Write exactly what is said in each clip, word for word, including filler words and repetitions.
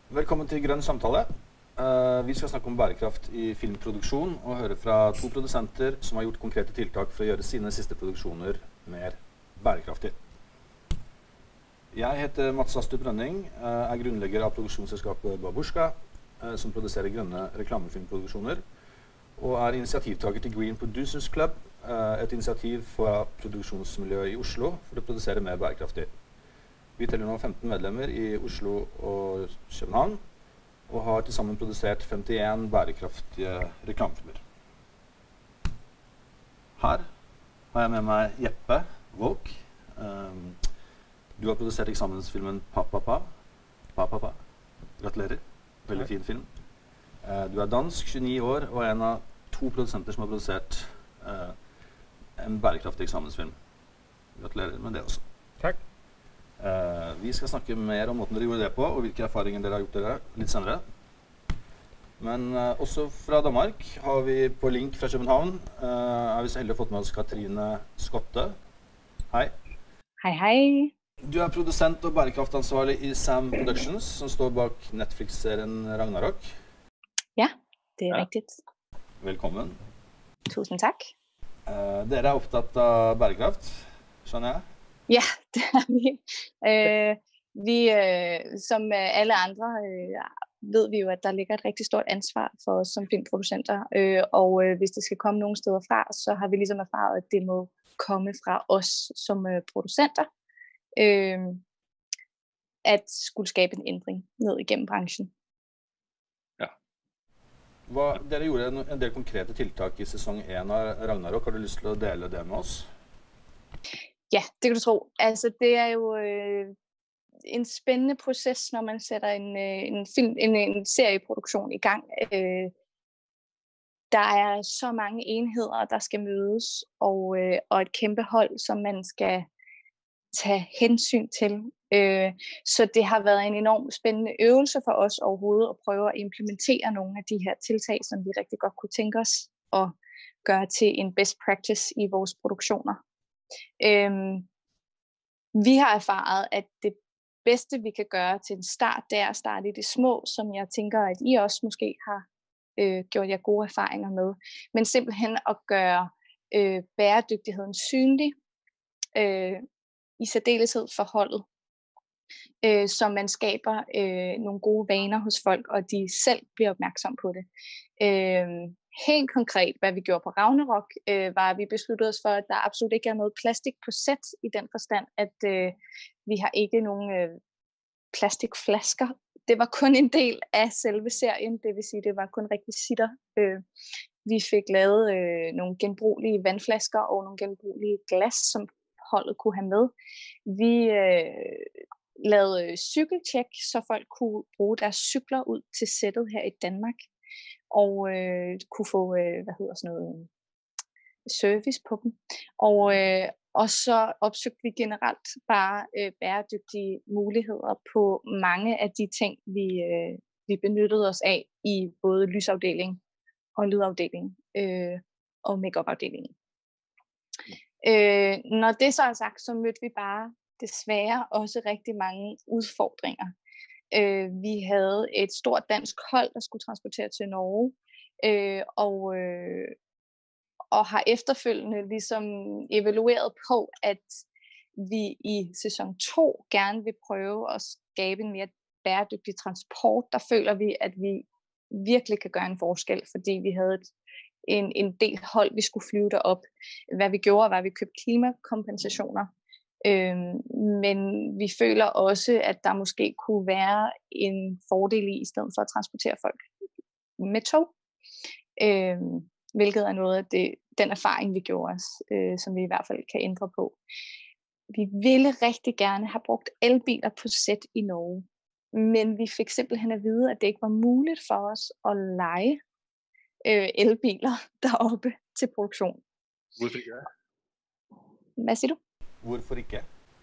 Velkommen til Grønn samtale. Uh, vi skal snakke om bærekraft i filmproduksjon og høre fra to produsenter som har gjort konkrete tiltak for å gjøre sine siste produksjoner mer bærekraftig. Jeg heter Mats Astrup Rønning, uh, er grunnlegger av produksjonsselskapet Babushka, uh, som produserer grønne reklamefilmproduksjoner, og er initiativtaker til Green Producers Club, uh, et initiativ for produksjonsmiljøet i Oslo for å produsere mer bærekraftig. Vi teller nå femten medlemmer i Oslo og København, og har til sammen produsert femtien bærekraftige reklamefilmer. Her har jeg med meg Jeppe Våk. Um, du har produsert eksamensfilmen Pa-Pa-Pa. Pa-Pa-Pa. Gratulerer. Veldig fin film. Uh, du er dansk, tjueni år, og er en av to produsenter som har produsert uh, en bærekraftig eksamensfilm. Gratulerer med det også. Takk. Uh, vi skal snakke mer om måten dere gjorde det på, og hvilke erfaringer dere har gjort dere litt senere. Men uh, også fra Danmark har vi på link fra København, uh, er vi så heldige å fått med oss Katrine Skotte. Hei. Hei, hei. Du er produsent og bærekraftansvarlig i Sam Productions, som står bak Netflix-serien Ragnarok. Ja, det er ja. riktigt. Velkommen. Tusen takk. Uh, dere er opptatt av bærekraft, skjønner jeg? Ja, det er vi. Øh, vi, øh, som alle andre, øh, ved vi jo, at der ligger et rigtig stort ansvar for os som filmproducenter. Øh, og øh, hvis det skal komme nogle steder fra, så har vi ligesom erfaret, at det må komme fra os som øh, producenter. Øh, at skulle skabe en ændring ned igennem branchen. Ja. Hva, dere gjorde en del konkrete tiltak i sæson en av Ragnarok. Har du lyst til å dele det med oss? Ja, det kan du tro. Altså, det er jo øh, en spændende proces, når man sætter en, øh, en, film, en, en serieproduktion i gang. Øh, der er så mange enheder, der skal mødes, og, øh, og et kæmpe hold, som man skal tage hensyn til. Øh, så det har været en enormt spændende øvelse for os overhovedet at prøve at implementere nogle af de her tiltag, som vi rigtig godt kunne tænke os at gøre til en best practice i vores produktioner. Øhm, vi har erfaret, at det bedste vi kan gøre til en start, det er at starte i det små, som jeg tænker, at I også måske har øh, gjort jer gode erfaringer med, men simpelthen at gøre øh, bæredygtigheden synlig, øh, i særdeleshed for holdet, øh, så man skaber øh, nogle gode vaner hos folk, og de selv bliver opmærksom på det. Øh, Helt konkret, hvad vi gjorde på Ragnarok, øh, var, at vi besluttede os for, at der absolut ikke er noget plastik på sæt i den forstand, at øh, vi har ikke nogen øh, plastikflasker. Det var kun en del af selve serien, det vil sige, det var kun rekvisitter. Øh, vi fik lavet øh, nogle genbrugelige vandflasker og nogle genbrugelige glas, som holdet kunne have med. Vi øh, lavede cykeltjek, så folk kunne bruge deres cykler ud til sættet her i Danmark. Og øh, kunne få, øh, hvad hedder sådan noget, service på dem. Og, øh, og så opsøgte vi generelt bare øh, bæredygtige muligheder på mange af de ting, vi, øh, vi benyttede os af i både lysafdeling og lydafdeling øh, og make-up-afdelingen. Øh, når det så er sagt, så mødte vi bare desværre også rigtig mange udfordringer. Øh, vi havde et stort dansk hold, der skulle transportere til Norge, øh, og, øh, og har efterfølgende ligesom evalueret på, at vi i sæson to gerne vil prøve at skabe en mere bæredygtig transport. Der føler vi, at vi virkelig kan gøre en forskel, fordi vi havde et, en, en del hold, vi skulle flyve derop. Hvad vi gjorde, var, at vi købte klimakompensationer. Øhm, men vi føler også, at der måske kunne være en fordel i, i stedet for at transportere folk med tog, øhm, hvilket er noget af det, den erfaring, vi gjorde os, øh, som vi i hvert fald kan ændre på. Vi ville rigtig gerne have brugt elbiler på sæt i Norge, men vi fik simpelthen at vide, at det ikke var muligt for os at leje øh, elbiler deroppe til produktion. Hvorfor ikke? Hvad siger du? Hvorfor ikke?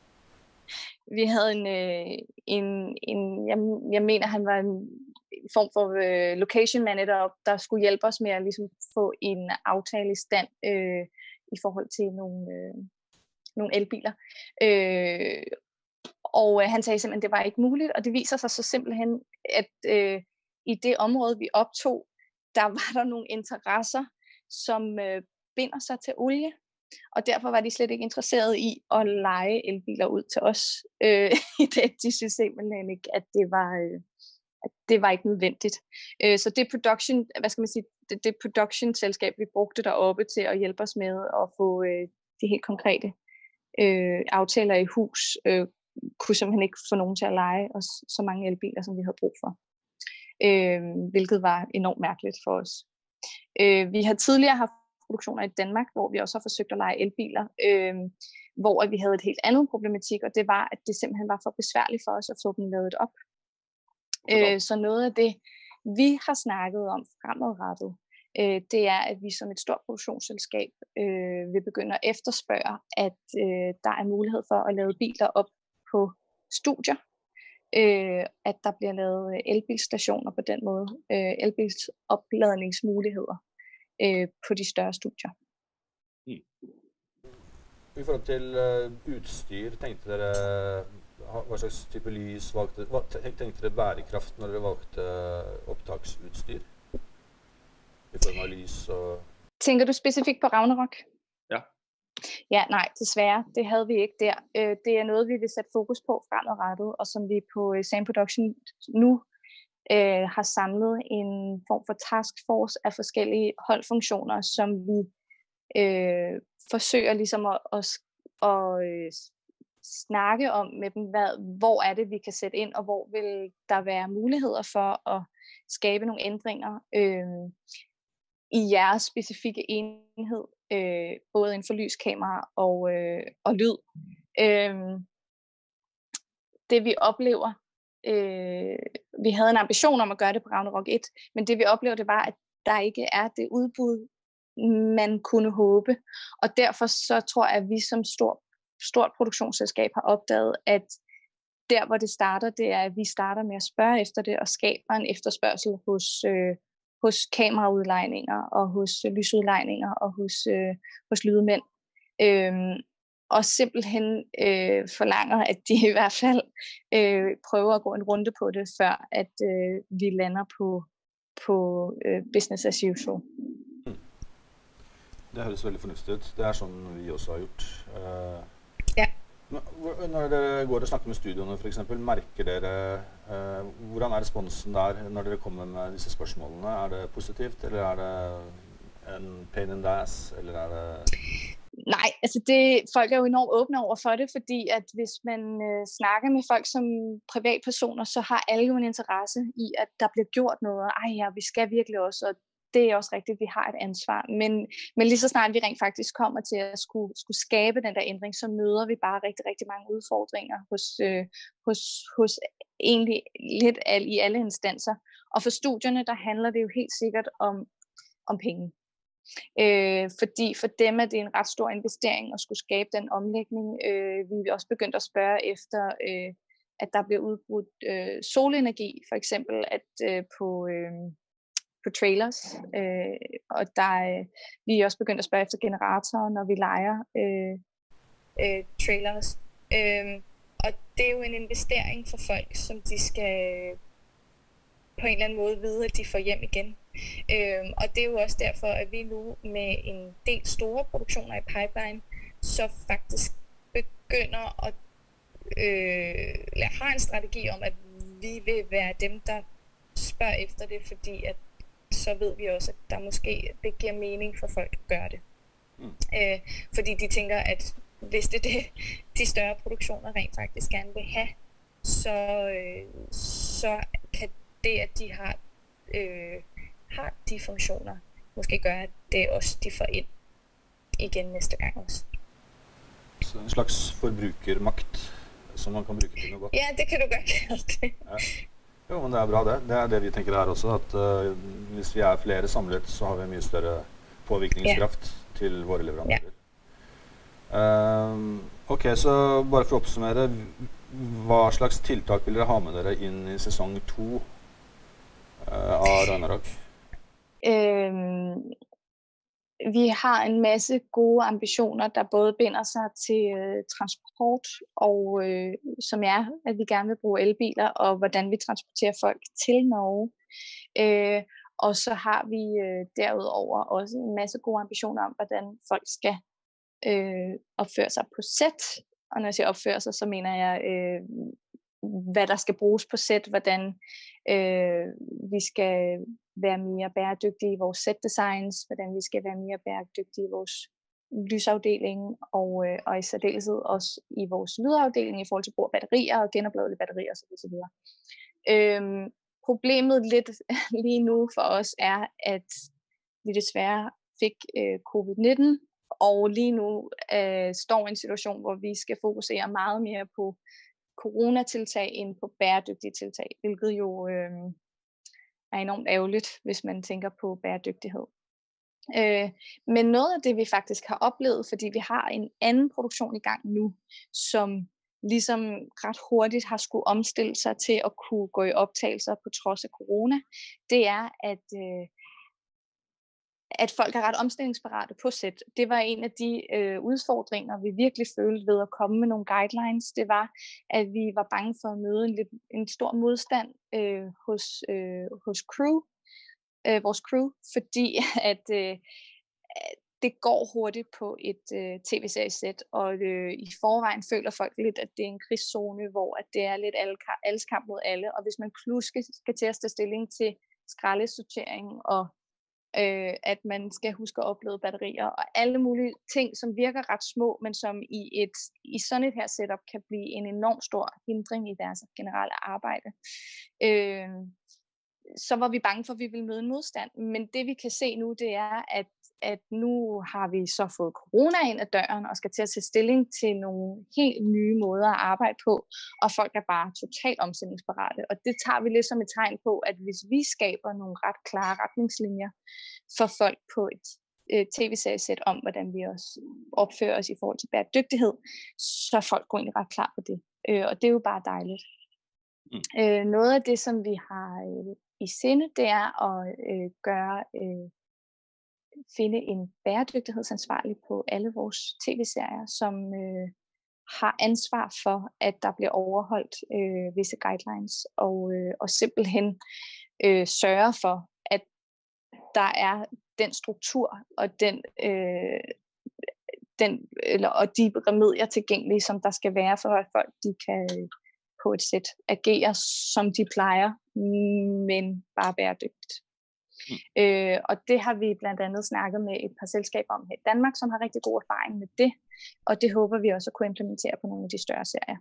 Vi havde en, øh, en, en jeg, jeg mener, han var en form for øh, location manager, der skulle hjælpe os med at ligesom få en aftale i stand øh, i forhold til nogle, øh, nogle elbiler. Øh, og øh, han sagde simpelthen, at det var ikke muligt, og det viser sig så simpelthen, at øh, i det område, vi optog, der var der nogle interesser, som øh, binder sig til olie, og derfor var de slet ikke interesserede i at leje elbiler ud til os. Øh, det, de synes simpelthen ikke, at det var, øh, at det var ikke nødvendigt. Øh, så det production, hvad skal man sige, det, det production-selskab, vi brugte deroppe til at hjælpe os med at få øh, de helt konkrete øh, aftaler i hus, øh, kunne simpelthen ikke få nogen til at leje os så mange elbiler, som vi havde brug for. Øh, hvilket var enormt mærkeligt for os. Øh, vi har tidligere haft produktioner i Danmark, hvor vi også har forsøgt at leje elbiler, øh, hvor vi havde et helt andet problematik, og det var, at det simpelthen var for besværligt for os at få dem lavet op. Øh, så noget af det, vi har snakket om fremadrettet, øh, det er, at vi som et stort produktionsselskab øh, vil begynde at efterspørge, at øh, der er mulighed for at lave biler op på studier, øh, at der bliver lavet elbilstationer på den måde, øh, elbilsopladningsmuligheder øh, på de større studier. Mm. I forhold til uh, utstyr, tenkte dere, hva slags type lys valgte, hva, tenkte dere bærekraft når dere valgte opptaksutstyr? I form av lys og... Tænker du specifikt på Ragnarok? Ja. Ja, nej, desværre. Det havde vi ikke der. Det er noget, vi vil sætte fokus på fremadrettet, og som vi på Sam Production nu øh, har samlet en form for taskforce af forskellige holdfunktioner, som vi øh, forsøger ligesom at, at, at øh, snakke om med dem, hvad, hvor er det, vi kan sætte ind, og hvor vil der være muligheder for at skabe nogle ændringer øh, i jeres specifikke enhed, øh, både inden for lyskamera og, øh, og lyd. Øh, det vi oplever, øh, vi havde en ambition om at gøre det på Ragnarok et, men det vi oplever, det var, at der ikke er det udbud, man kunne håbe. Og derfor så tror jeg, at vi som stor, stort produktionsselskab har opdaget, at der hvor det starter, det er, at vi starter med at spørge efter det, og skaber en efterspørgsel hos, øh, hos kameraudlejninger, og hos lysudlejninger, og hos, øh, hos lydmænd. Øhm, og simpelthen øh, forlanger, at de i hvert fald øh, prøver at gå en runde på det, før at øh, vi lander på, på øh, business as usual. Det høres veldig fornuftig ut. Det er sånn vi også har gjort. Uh, ja. Når dere går og snakker med studioene for eksempel, merker dere, uh, hvordan er responsen der når dere kommer med disse spørsmålene? Er det positivt, eller er det en pain in the ass, eller er det... Nej, altså det, folk er jo enormt åbne over for det, fordi at hvis man øh, snakker med folk som privatpersoner, så har alle jo en interesse i, at der bliver gjort noget. Ej ja, vi skal virkelig også, og det er også rigtigt, vi har et ansvar. Men, men lige så snart vi rent faktisk kommer til at skulle, skulle skabe den der ændring, så møder vi bare rigtig, rigtig mange udfordringer hos, øh, hos, hos egentlig lidt al, i alle instanser. Og for studierne, der handler det jo helt sikkert om, om penge. Øh, fordi for dem er det en ret stor investering at skulle skabe den omlægning. Øh, vi er også begyndt at spørge efter, øh, at der bliver udbrudt øh, solenergi, for eksempel at øh, på, øh, på trailers. Øh, og der er, vi er også begyndt at spørge efter generatorer, når vi lejer øh, øh, trailers. Øh, og det er jo en investering for folk, som de skal på en eller anden måde vide, at de får hjem igen. Øhm, og det er jo også derfor, at vi nu med en del store produktioner i pipeline, så faktisk begynder at øh, eller har en strategi om, at vi vil være dem, der spørger efter det, fordi at så ved vi også, at der måske det giver mening for folk at gøre det. Mm. Øh, fordi de tænker, at hvis det er det, de større produktioner rent faktisk gerne vil have, så, øh, så kan det, at de har øh, har de funktioner, måske gøre, at det er også de får ind igen næste gang også. Så en slags forbrukermakt, som man kan bruke til noe godt? Ja, det kan du godt kalde det. Ja. Jo, men det er bra det. Det er det vi tenker her også, at uh, hvis vi er flere samlet, så har vi mye større påvirkningskraft ja. Til våre leverandører. Ja. Uh, ok, så bare for å oppsummere, hva slags tiltak vil dere ha med dere inn i sesong to uh, av Ragnarok? Øhm, vi har en masse gode ambitioner, der både binder sig til øh, transport, og øh, som er, at vi gerne vil bruge elbiler, og hvordan vi transporterer folk til Norge. Øh, og så har vi øh, derudover også en masse gode ambitioner om, hvordan folk skal øh, opføre sig på sæt. Og når jeg siger opføre sig, så mener jeg, øh, hvad der skal bruges på sæt, hvordan øh, vi skal være mere bæredygtige i vores set-designs, hvordan vi skal være mere bæredygtige i vores lysafdeling, og, øh, og i særdeleshed også i vores lydafdeling i forhold til brug af batterier og genopladelige batterier osv. Øhm, problemet lidt lige nu for os er, at vi desværre fik øh, covid nitten, og lige nu øh, står i en situation, hvor vi skal fokusere meget mere på coronatiltag end på bæredygtige tiltag, hvilket jo øh, er enormt ærgerligt, hvis man tænker på bæredygtighed. Øh, men noget af det, vi faktisk har oplevet, fordi vi har en anden produktion i gang nu, som ligesom ret hurtigt har skulle omstille sig til at kunne gå i optagelser på trods af corona, det er, at øh, at folk er ret omstillingsparate på sæt. Det var en af de øh, udfordringer, vi virkelig følte ved at komme med nogle guidelines. Det var, at vi var bange for at møde en, lidt, en stor modstand øh, hos, øh, hos crew, øh, vores crew, fordi at øh, det går hurtigt på et øh, tv-seriesæt, og øh, i forvejen føler folk lidt, at det er en krigszone, hvor at det er lidt alle, alles kamp mod alle, og hvis man pludselig skal til at tage stilling til skraldesortering og Øh, at man skal huske at oplade batterier og alle mulige ting, som virker ret små, men som i, et, i sådan et her setup kan blive en enorm stor hindring i deres generelle arbejde. Øh, så var vi bange for, at vi ville møde en modstand. Men det vi kan se nu, det er, at, at nu har vi så fået corona ind ad døren og skal til at tage stilling til nogle helt nye måder at arbejde på, og folk er bare totalt omstillingsparate. Og det tager vi lidt som et tegn på, at hvis vi skaber nogle ret klare retningslinjer for folk på et øh, tv-seriesæt om, hvordan vi også opfører os i forhold til bæredygtighed, så er folk går egentlig ret klar på det. Øh, og det er jo bare dejligt. Mm. Øh, noget af det, som vi har øh, i sinde, det er at øh, gøre øh, finde en bæredygtighedsansvarlig på alle vores tv-serier, som øh, har ansvar for, at der bliver overholdt øh, visse guidelines, og, øh, og simpelthen øh, sørge for, at der er den struktur og den, øh, den eller, og de remedier tilgængelige, som der skal være for, at folk de kan på et sæt agere, som de plejer, men bare bæredygtigt. Mm. Øh, og det har vi blandt andet snakket med et par selskaber om her i Danmark, som har rigtig god erfaring med det, og det håber vi også at kunne implementere på nogle af de større serier.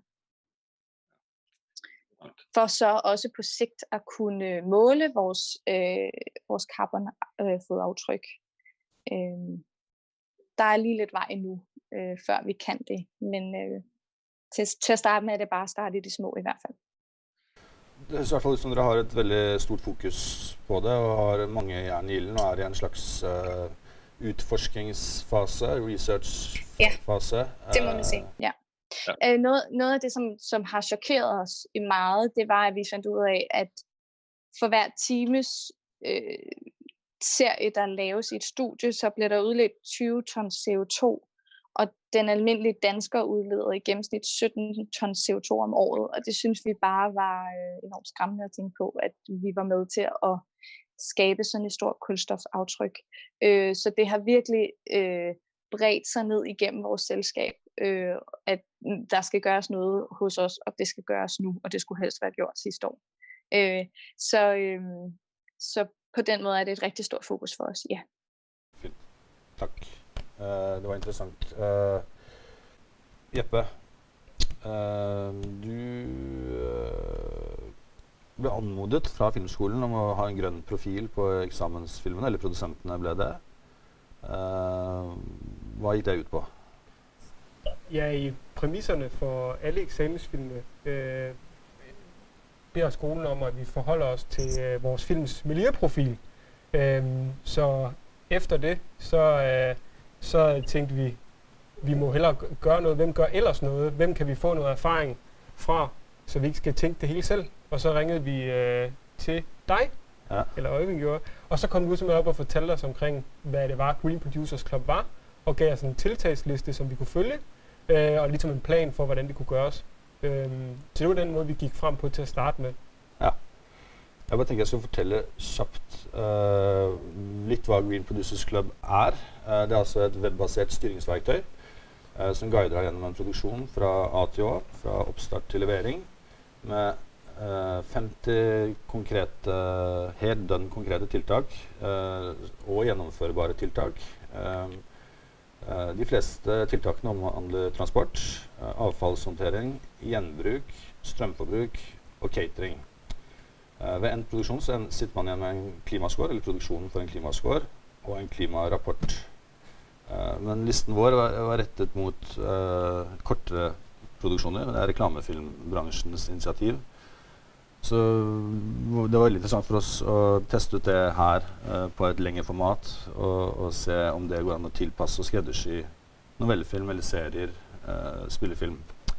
For så også på sigt at kunne måle vores, øh, vores carbon-fodaftryk. Øh, der er lige lidt vej endnu, øh, før vi kan det, men øh, til, til at starte med er det bare at starte i de små i hvert fald. Det høres i hvert fall ut som dere har et veldig stort fokus på det, og har mange jern i ilden, og er i en slags uh, utforskningsfase, researchfase. Ja, det må man sige, ja. Ja. Uh, noget, noget af det, som, som har chokeret os i meget, det var, at vi fandt ud af, at for hver times øh, serie, der laves i et studie, så bliver der udledt tyve ton C O to, og den almindelige dansker udleder i gennemsnit sytten ton C O to om året, og det synes vi bare var øh, enormt skræmmende at tænke på, at vi var med til at skabe sådan et stort kulstofaftryk. Øh, så det har virkelig øh, bredt sig ned igennem vores selskab, øh, at der skal gøres noget hos os, og det skal gøres nu, og det skulle helst være gjort sidste år. Øh, så, øh, så på den måde er det et rigtig stort fokus for os, ja. Fint. Tak. Uh, det var interessant. Uh, Jeppe, uh, du uh, ble anmodet fra Filmskolen om å ha en grønn profil på eksamensfilmene, eller produsentene ble det. Uh, hva gikk det ut på? Ja, i præmisserne for alle eksamensfilmene øh, beder skolen om, at vi forholder os til øh, vores films miljøprofil. Øh, så efter det, så, øh, så tænkte vi, vi må hellere gøre noget. Hvem gør ellers noget? Hvem kan vi få noget erfaring fra, så vi ikke skal tænke det hele selv? Og så ringede vi øh, til dig, ja. eller Øjvind gjorde. Og så kom du simpelthen op og fortalte os omkring, hvad det var, Green Producers Club var, og gav os en tiltagsliste, som vi kunne følge, øh, og ligesom en plan for, hvordan det kunne gøres. Øh, så det var den måde, vi gik frem på til at starte med. Ja. Jeg bare tenker jeg skal fortelle kjapt uh, litt hva Green Producers Club er. Uh, det er altså et webbasert styringsverktøy uh, som guider deg gjennom en produksjon fra A til Å, fra oppstart til levering, med uh, femti konkrete, helt dønn konkrete tiltak uh, og gjennomførbare tiltak. Uh, uh, de fleste tiltakene omhandler transport, uh, avfallshåndtering, gjenbruk, strømforbruk og catering. Uh, ved en produksjon så sitter man igjen med en klimascore, eller produksjonen for en klimascore, og en klimarapport. Uh, men listen vår var, var rettet mot uh, kortere produksjoner. Det er reklamefilmbransjens initiativ. Så det var veldig interessant for oss å teste ut det her uh, på et lengre format, og, og se om det går an å tilpasse og skreddersy novellefilm eller serier, uh, spillefilm.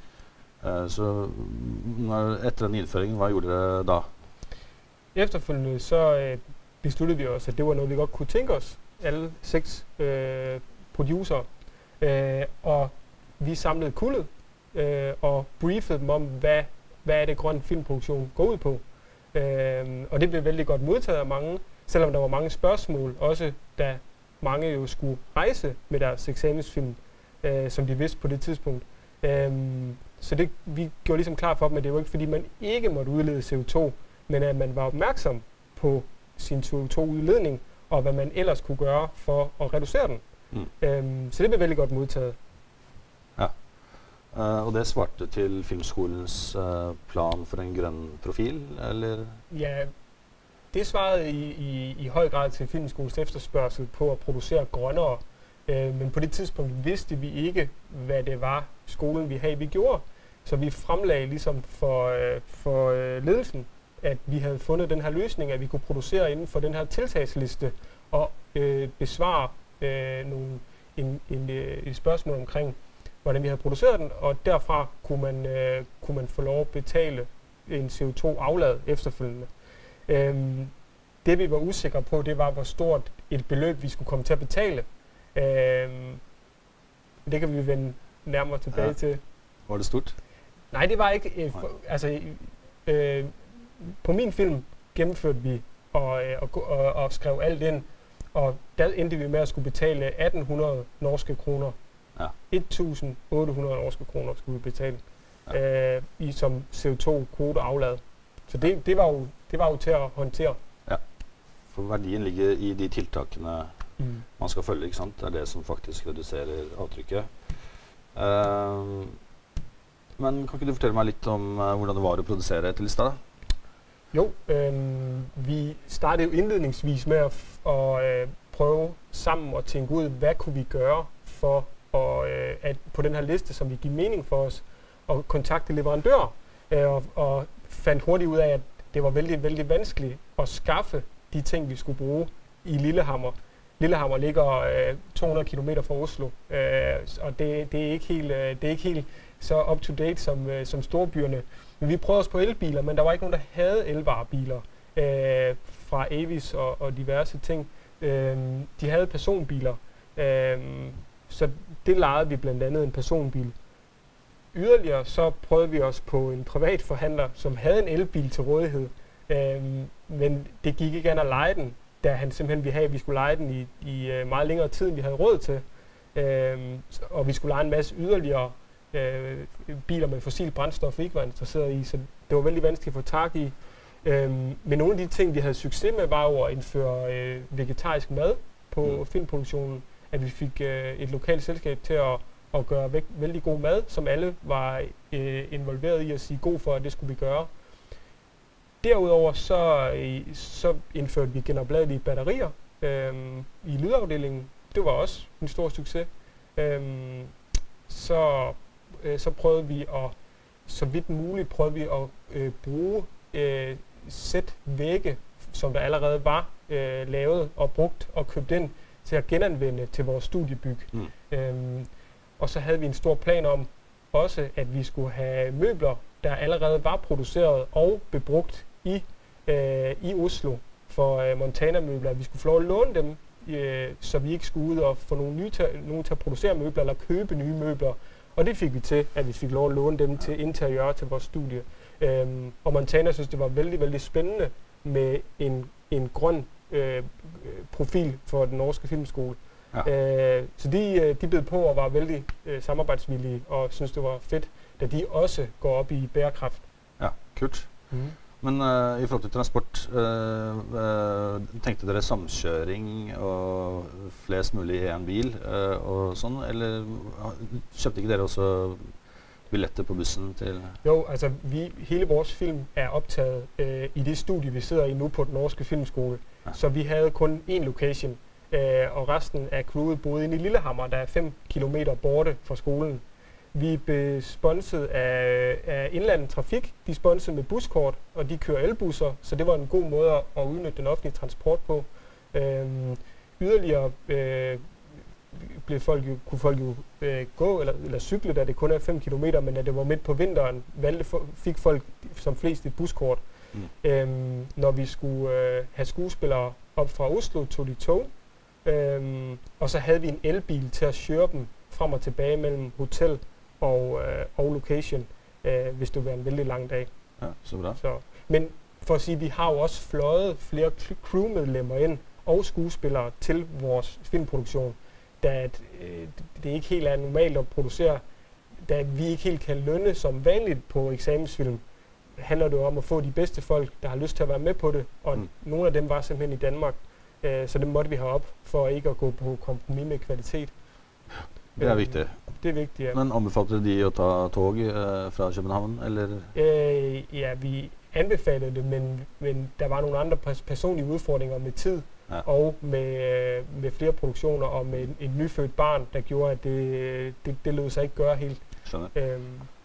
Uh, så når, etter den innføringen, hva gjorde dere da? Efterfølgende så øh, besluttede vi os, at det var noget, vi godt kunne tænke os, alle seks øh, producer. Øh, og vi samlede kuldet øh, og briefede dem om, hvad, hvad er det grøn filmproduktion går ud på. Øh, og det blev vældig godt modtaget af mange, selvom der var mange spørgsmål, også da mange jo skulle rejse med deres eksamensfilm, øh, som de vidste på det tidspunkt. Øh, så det, vi gjorde ligesom klar for dem, at det var ikke fordi, man ikke måtte udlede C O to, men at man var opmærksom på sin C O to udledning, og hvad man ellers kunne gøre for at reducere den. Mm. Øhm, så det blev veldig godt modtaget. Ja, uh, og det svarte til Filmskolens uh, plan for en grønn profil, eller? Ja, det svarede i, i, i høj grad til Filmskolens efterspørgsel på at producere grønnere. Uh, men på det tidspunkt vidste vi ikke, hvad det var skolen vi havde, vi gjorde. Så vi fremlagde ligesom for, uh, for uh, ledelsen, at vi havde fundet den her løsning, at vi kunne producere inden for den her tiltagsliste og øh, besvare øh, nogle, en, en, øh, et spørgsmål omkring, hvordan vi havde produceret den, og derfra kunne man, øh, kunne man få lov at betale en C O to aflad efterfølgende. Øhm, det vi var usikre på, det var, hvor stort et beløb vi skulle komme til at betale. Øhm, det kan vi vende nærmere tilbage ja. til. Var det stort? Nej, det var ikke. Øh, for, altså, øh, på min film gennemførte vi og, øh, og, og, og skrev alt ind, og der endte vi med at skulle betale atten hundrede norske kroner. Ja. et tusind otte hundrede norske kroner skulle vi betale ja. øh, i som C O to kvote aflad. Så det, det, var jo, det var jo til at håndtere. Ja, for verdien ligger i de tiltakene mm. man skal følge, ikke sant? Det er det som faktisk reduserer avtrykket. Uh, men kan ikke du fortelle meg litt om uh, hvordan det var å produsere etter lista da? Jo, øhm, vi startede jo indledningsvis med at, at øh, prøve sammen at tænke ud, hvad kunne vi gøre for at, øh, at på den her liste, som vi giver mening for os, at kontakte leverandører, øh, og, og fandt hurtigt ud af, at det var vældig, vældig vanskeligt at skaffe de ting, vi skulle bruge i Lillehammer. Lillehammer ligger øh, to hundrede kilometer fra Oslo, øh, og det, det, er ikke helt, øh, det er ikke helt så up-to-date som, øh, som storbyerne. Men vi prøvede os på elbiler, men der var ikke nogen, der havde elvarebiler øh, fra Avis og, og diverse ting. Øh, de havde personbiler, øh, så det lejede vi blandt andet en personbil. Yderligere så prøvede vi os på en privat forhandler, som havde en elbil til rådighed, øh, men det gik ikke an at leje den, da han simpelthen ville have, at vi skulle leje den i, i meget længere tid, end vi havde råd til. Øh, og vi skulle leje en masse yderligere Øh, biler med fossilt brændstof, vi ikke var interesseret i, så det var vældig vanskeligt at få tag i. Øhm, men nogle af de ting, vi havde succes med, var jo at indføre øh, vegetarisk mad på mm. filmproduktionen, at vi fik øh, et lokalt selskab til at, at gøre væk, vældig god mad, som alle var øh, involveret i at sige god for, at det skulle vi gøre. Derudover så, øh, så indførte vi genopladelige batterier øh, i lydafdelingen. Det var også en stor succes. Øh, så så prøvede vi at, så vidt muligt prøvede vi at øh, bruge øh, sæt vægge, som der allerede var øh, lavet og brugt og købt ind til at genanvende til vores studiebyg. Mm. Øhm, og så havde vi en stor plan om også, at vi skulle have møbler, der allerede var produceret og bebrugt i, øh, i Oslo, for øh, Montana-møbler, at vi skulle få lov at låne dem, øh, så vi ikke skulle ud og få nogle nye til, nogen til at producere møbler eller købe nye møbler. Og det fik vi til, at vi fik lov at låne dem til interiør til vores studie. Øhm, og Montana synes, det var vældig, vældig spændende med en, en grøn øh, profil for den norske filmskole. Ja. Øh, så de, de bed på og var vældig øh, samarbejdsvillige og synes, det var fedt, da de også går op i bærekraft. Ja, kult. Mm. Men uh, i forhold til transport, uh, uh, tenkte dere samkjøring og flest mulig i en bil uh, og sånn, eller kjøpte ikke dere også billetter på bussen til? Jo, altså vi, hele vores film er optaget uh, i det studie, vi sidder i nu på den norske filmskole. Ja. Så vi havde kun én location, uh, og resten af crewet boede inde i Lillehammer, der er fem kilometer borte fra skolen. Vi blev sponset af, af Indlandet Trafik. De sponsede med buskort, og de kører elbusser, så det var en god måde at udnytte den offentlige transport på. Øhm, yderligere øh, blev folk jo, kunne folk jo øh, gå eller, eller cykle, da det kun er fem kilometer, men da det var midt på vinteren, valgte for, fik folk som flest et buskort. Mm. Øhm, når vi skulle øh, have skuespillere op fra Oslo, tog de tog, øhm, og så havde vi en elbil til at køre dem frem og tilbage mellem hotel og, øh, og location, øh, hvis det var en vældig lang dag. Ja, så bra. Så, men for at sige, vi har jo også fløjet flere crewmedlemmer ind og skuespillere til vores filmproduktion, da øh, det ikke helt er normalt at producere, da vi ikke helt kan lønne som vanligt på eksamensfilm, handler det om at få de bedste folk, der har lyst til at være med på det, og mm. nogle af dem var simpelthen i Danmark, øh, så det måtte vi have op for ikke at gå på kompromis med kvalitet. Det er vigtigt. Det er vigtigt, ja. Men anbefalede de at ta tog øh, fra København, eller? Øh, ja, vi anbefalede det, men, men der var nogle andre personlige udfordringer med tid, ja. Og med, med flere produktioner og med et, et nyfødt barn, der gjorde, at det, det, det lød sig ikke gøre helt. Skjønner. Øhm.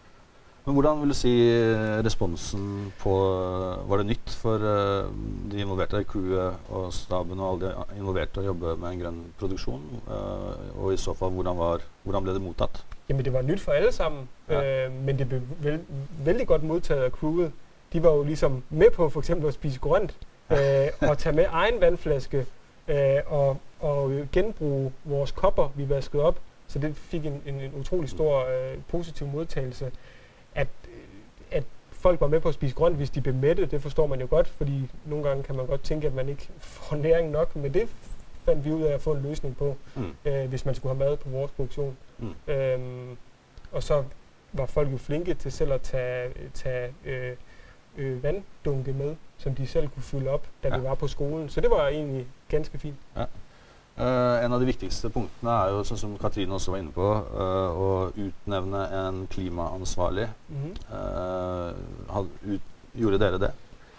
Men hvordan vil du si responsen på, var det nytt for uh, de involverte, crewet og staben og alle de involverte å jobbe med en grønn produksjon? Uh, og i så fall, hvordan, var, hvordan ble det mottatt? Jamen det var nyt for alle sammen, ja. øh, men det blev veld, vældig godt modtaget af crewet. De var jo ligesom med på for eksempel at spise grønt, øh, og tage med egen vandflaske øh, og, og genbruge vores kopper, vi vaskede op. Så det fik en, en, en utrolig stor øh, positiv modtagelse. At, at folk var med på at spise grønt, hvis de blev mætte, det forstår man jo godt, fordi nogle gange kan man godt tænke, at man ikke får næring nok, men det fandt vi ud af at få en løsning på, mm. øh, hvis man skulle have mad på vores produktion. Mm. Øhm, og så var folk jo flinke til selv at tage, tage øh, øh, vanddunke med, som de selv kunne fylde op, da ja. Vi var på skolen. Så det var egentlig ganske fint. Ja. Uh, en av de viktigste punktene er jo, sånn som Katrine også var inne på, uh, å utnevne en klimaansvarlig. Mm-hmm. uh, had, ut, gjorde dere det?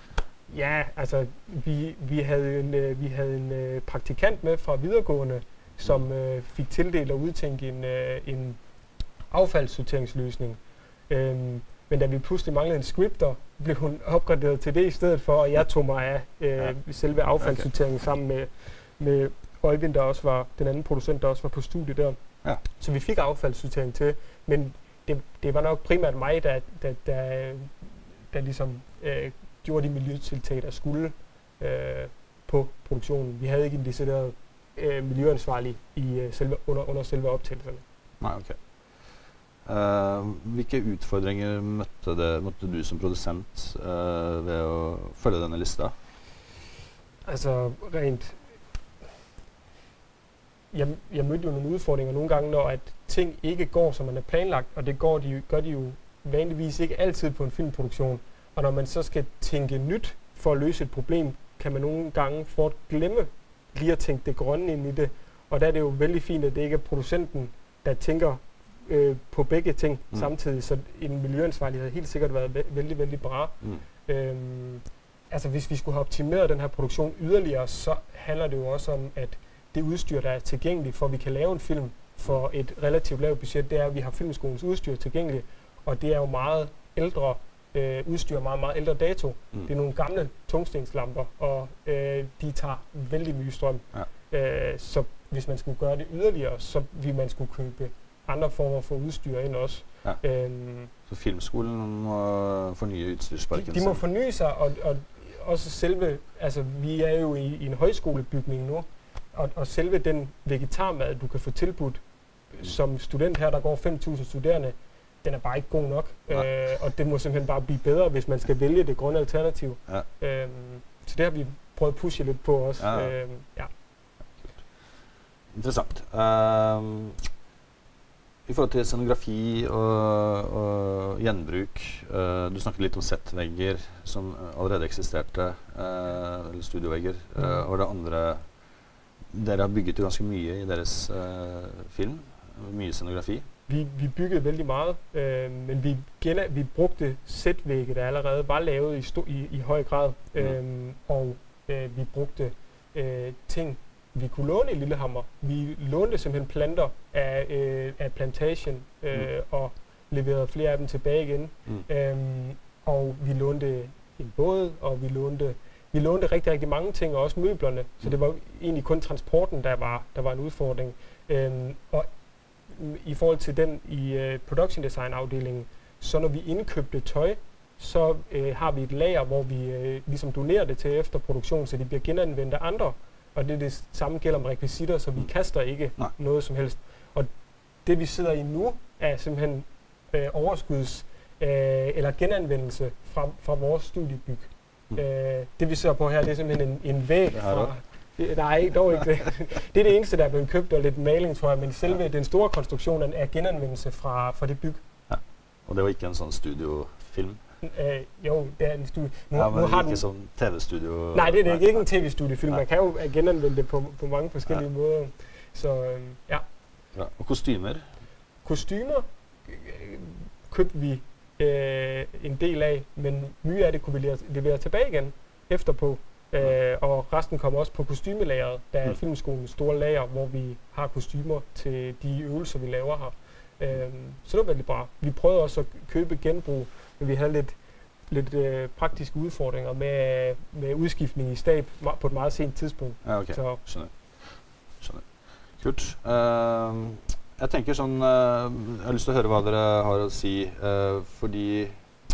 Ja, altså vi, vi havde en, øh, vi havde en øh, praktikant med fra videregående, som øh, fik tildelt at udtænke en, øh, en affaldssorteringsløsning. Øhm, men da vi pludselig manglede en scripter, blev hun opgraderet til det i stedet for, og jeg tog mig af øh, ja. selve affaldssorteringen okay. sammen med, med Øjvind, der også var den anden producent, der også var på studiet der. Ja. Så vi fik affaldssortering til, men det, det var nok primært mig, der, der, der, der ligesom øh, gjorde de miljøtiltag, der skulle øh, på produktionen. Vi havde ikke en decideret øh, miljøansvarlig i, øh, selve, under, under selve optagelserne. Nej, okay. Uh, hvilke udfordringer møtte, det, møtte du som producent uh, ved at følge denne lista? Altså rent... Jeg, jeg mødte jo nogle udfordringer nogle gange, når at ting ikke går, som man er planlagt, og det går de, gør de jo vanligvis ikke altid på en filmproduktion. Og når man så skal tænke nyt for at løse et problem, kan man nogle gange få glemme lige at tænke det grønne ind i det. Og der er det jo vældig fint, at det ikke er producenten, der tænker øh, på begge ting mm. samtidig. Så en miljøansvarlig havde helt sikkert været vældig, vældig, vældig bra. Mm. Øhm, altså hvis vi skulle have optimeret den her produktion yderligere, så handler det jo også om, at det udstyr, der er tilgængeligt for, at vi kan lave en film for et relativt lavt budget, det er, at vi har filmskolens udstyr tilgængeligt, og det er jo meget ældre øh, udstyr, meget, meget ældre dato. Mm. Det er nogle gamle tungstenslamper, og øh, de tager vældig mye strøm. Ja. Øh, så hvis man skulle gøre det yderligere, så ville man skulle købe andre former for udstyr ind også. Ja. Øhm, så filmskolen må fornye udstyrsparken? De, de må fornye sig, og, og, også selve, altså vi er jo i, i en højskolebygning nu, og, og selve den vegetarmad, du kan få tilbudt mm. som student her, der går fem tusind studerende, den er bare ikke god nok. Øh, og det må simpelthen bare blive bedre, hvis man skal vælge det grønne alternativ. Ja. Øh, så det har vi prøvet at pushe lidt på også. Ja. Øh, ja. Interessant. Um, I forhold til scenografi og, og gjenbruk, uh, du snakket litt om settvegger som allerede eksisterte, uh, eller studiovegger, uh, mm. og det andre, dere har bygget jo ganske mye i deres uh, film, mye scenografi. Vi, vi byggede veldig meget, øh, men vi, gena, vi brugte sætvægge, der allerede var lavet i, sto, i, i høj grad, mm. øh, og øh, vi brugte øh, ting, vi kunne låne i Lillehammer. Vi lånte simpelthen planter af, øh, af plantation øh, mm. og leverede flere af dem tilbage igen. Mm. Øhm, og vi lånte en båd, og vi lånte, vi lånte rigtig, rigtig mange ting, og også møblerne. Mm. Så det var egentlig kun transporten, der var, der var en udfordring. Øhm, og i forhold til den i uh, production design afdelingen, så når vi indkøbte tøj, så uh, har vi et lager, hvor vi uh, ligesom donerer det til efterproduktion, så de bliver genanvendt af andre. Og det, det samme gælder om rekvisitter, så vi mm. kaster ikke Nej. noget som helst. Og det vi sidder i nu, er simpelthen uh, overskuds uh, eller genanvendelse fra, fra vores studiebyg. Mm. Uh, det vi ser på her, det er simpelthen en, en væg fra... Det, nej, dog ikke det. Det er det eneste, der er blevet købt, og lidt maling, tror jeg, men selve ja. den store konstruktion er genanvendelse fra, fra det byg. Ja. Og det var ikke en sånn studiofilm? Øh, jo, det er en studie. Nu, ja, men nu har ikke den... sånn tv-studio? Nej, det er det ikke, ikke en tv-studiofilm. Man kan jo genanvende det på, på mange forskellige ja. måder. Så øh, ja. ja. Og kostymer? Kostymer øh, købte vi øh, en del af, men mye af det kunne vi levere, levere tilbage igen efterpå. Øh, og resten kommer også på kostymelageret. Der er mm. Filmskolens store lager, hvor vi har kostymer til de øvelser, vi laver her. Øh, så det var veldig bra. Vi prøvede også at købe genbrug, men vi havde lidt, lidt øh, praktiske udfordringer med, med udskiftning i stab på et meget sent tidspunkt. Ja, okay. Så. Skjønner. Skjønner. Kult. Uh, jeg tenker sånn, uh, jeg har lyst til å høre hva dere har å si, uh, fordi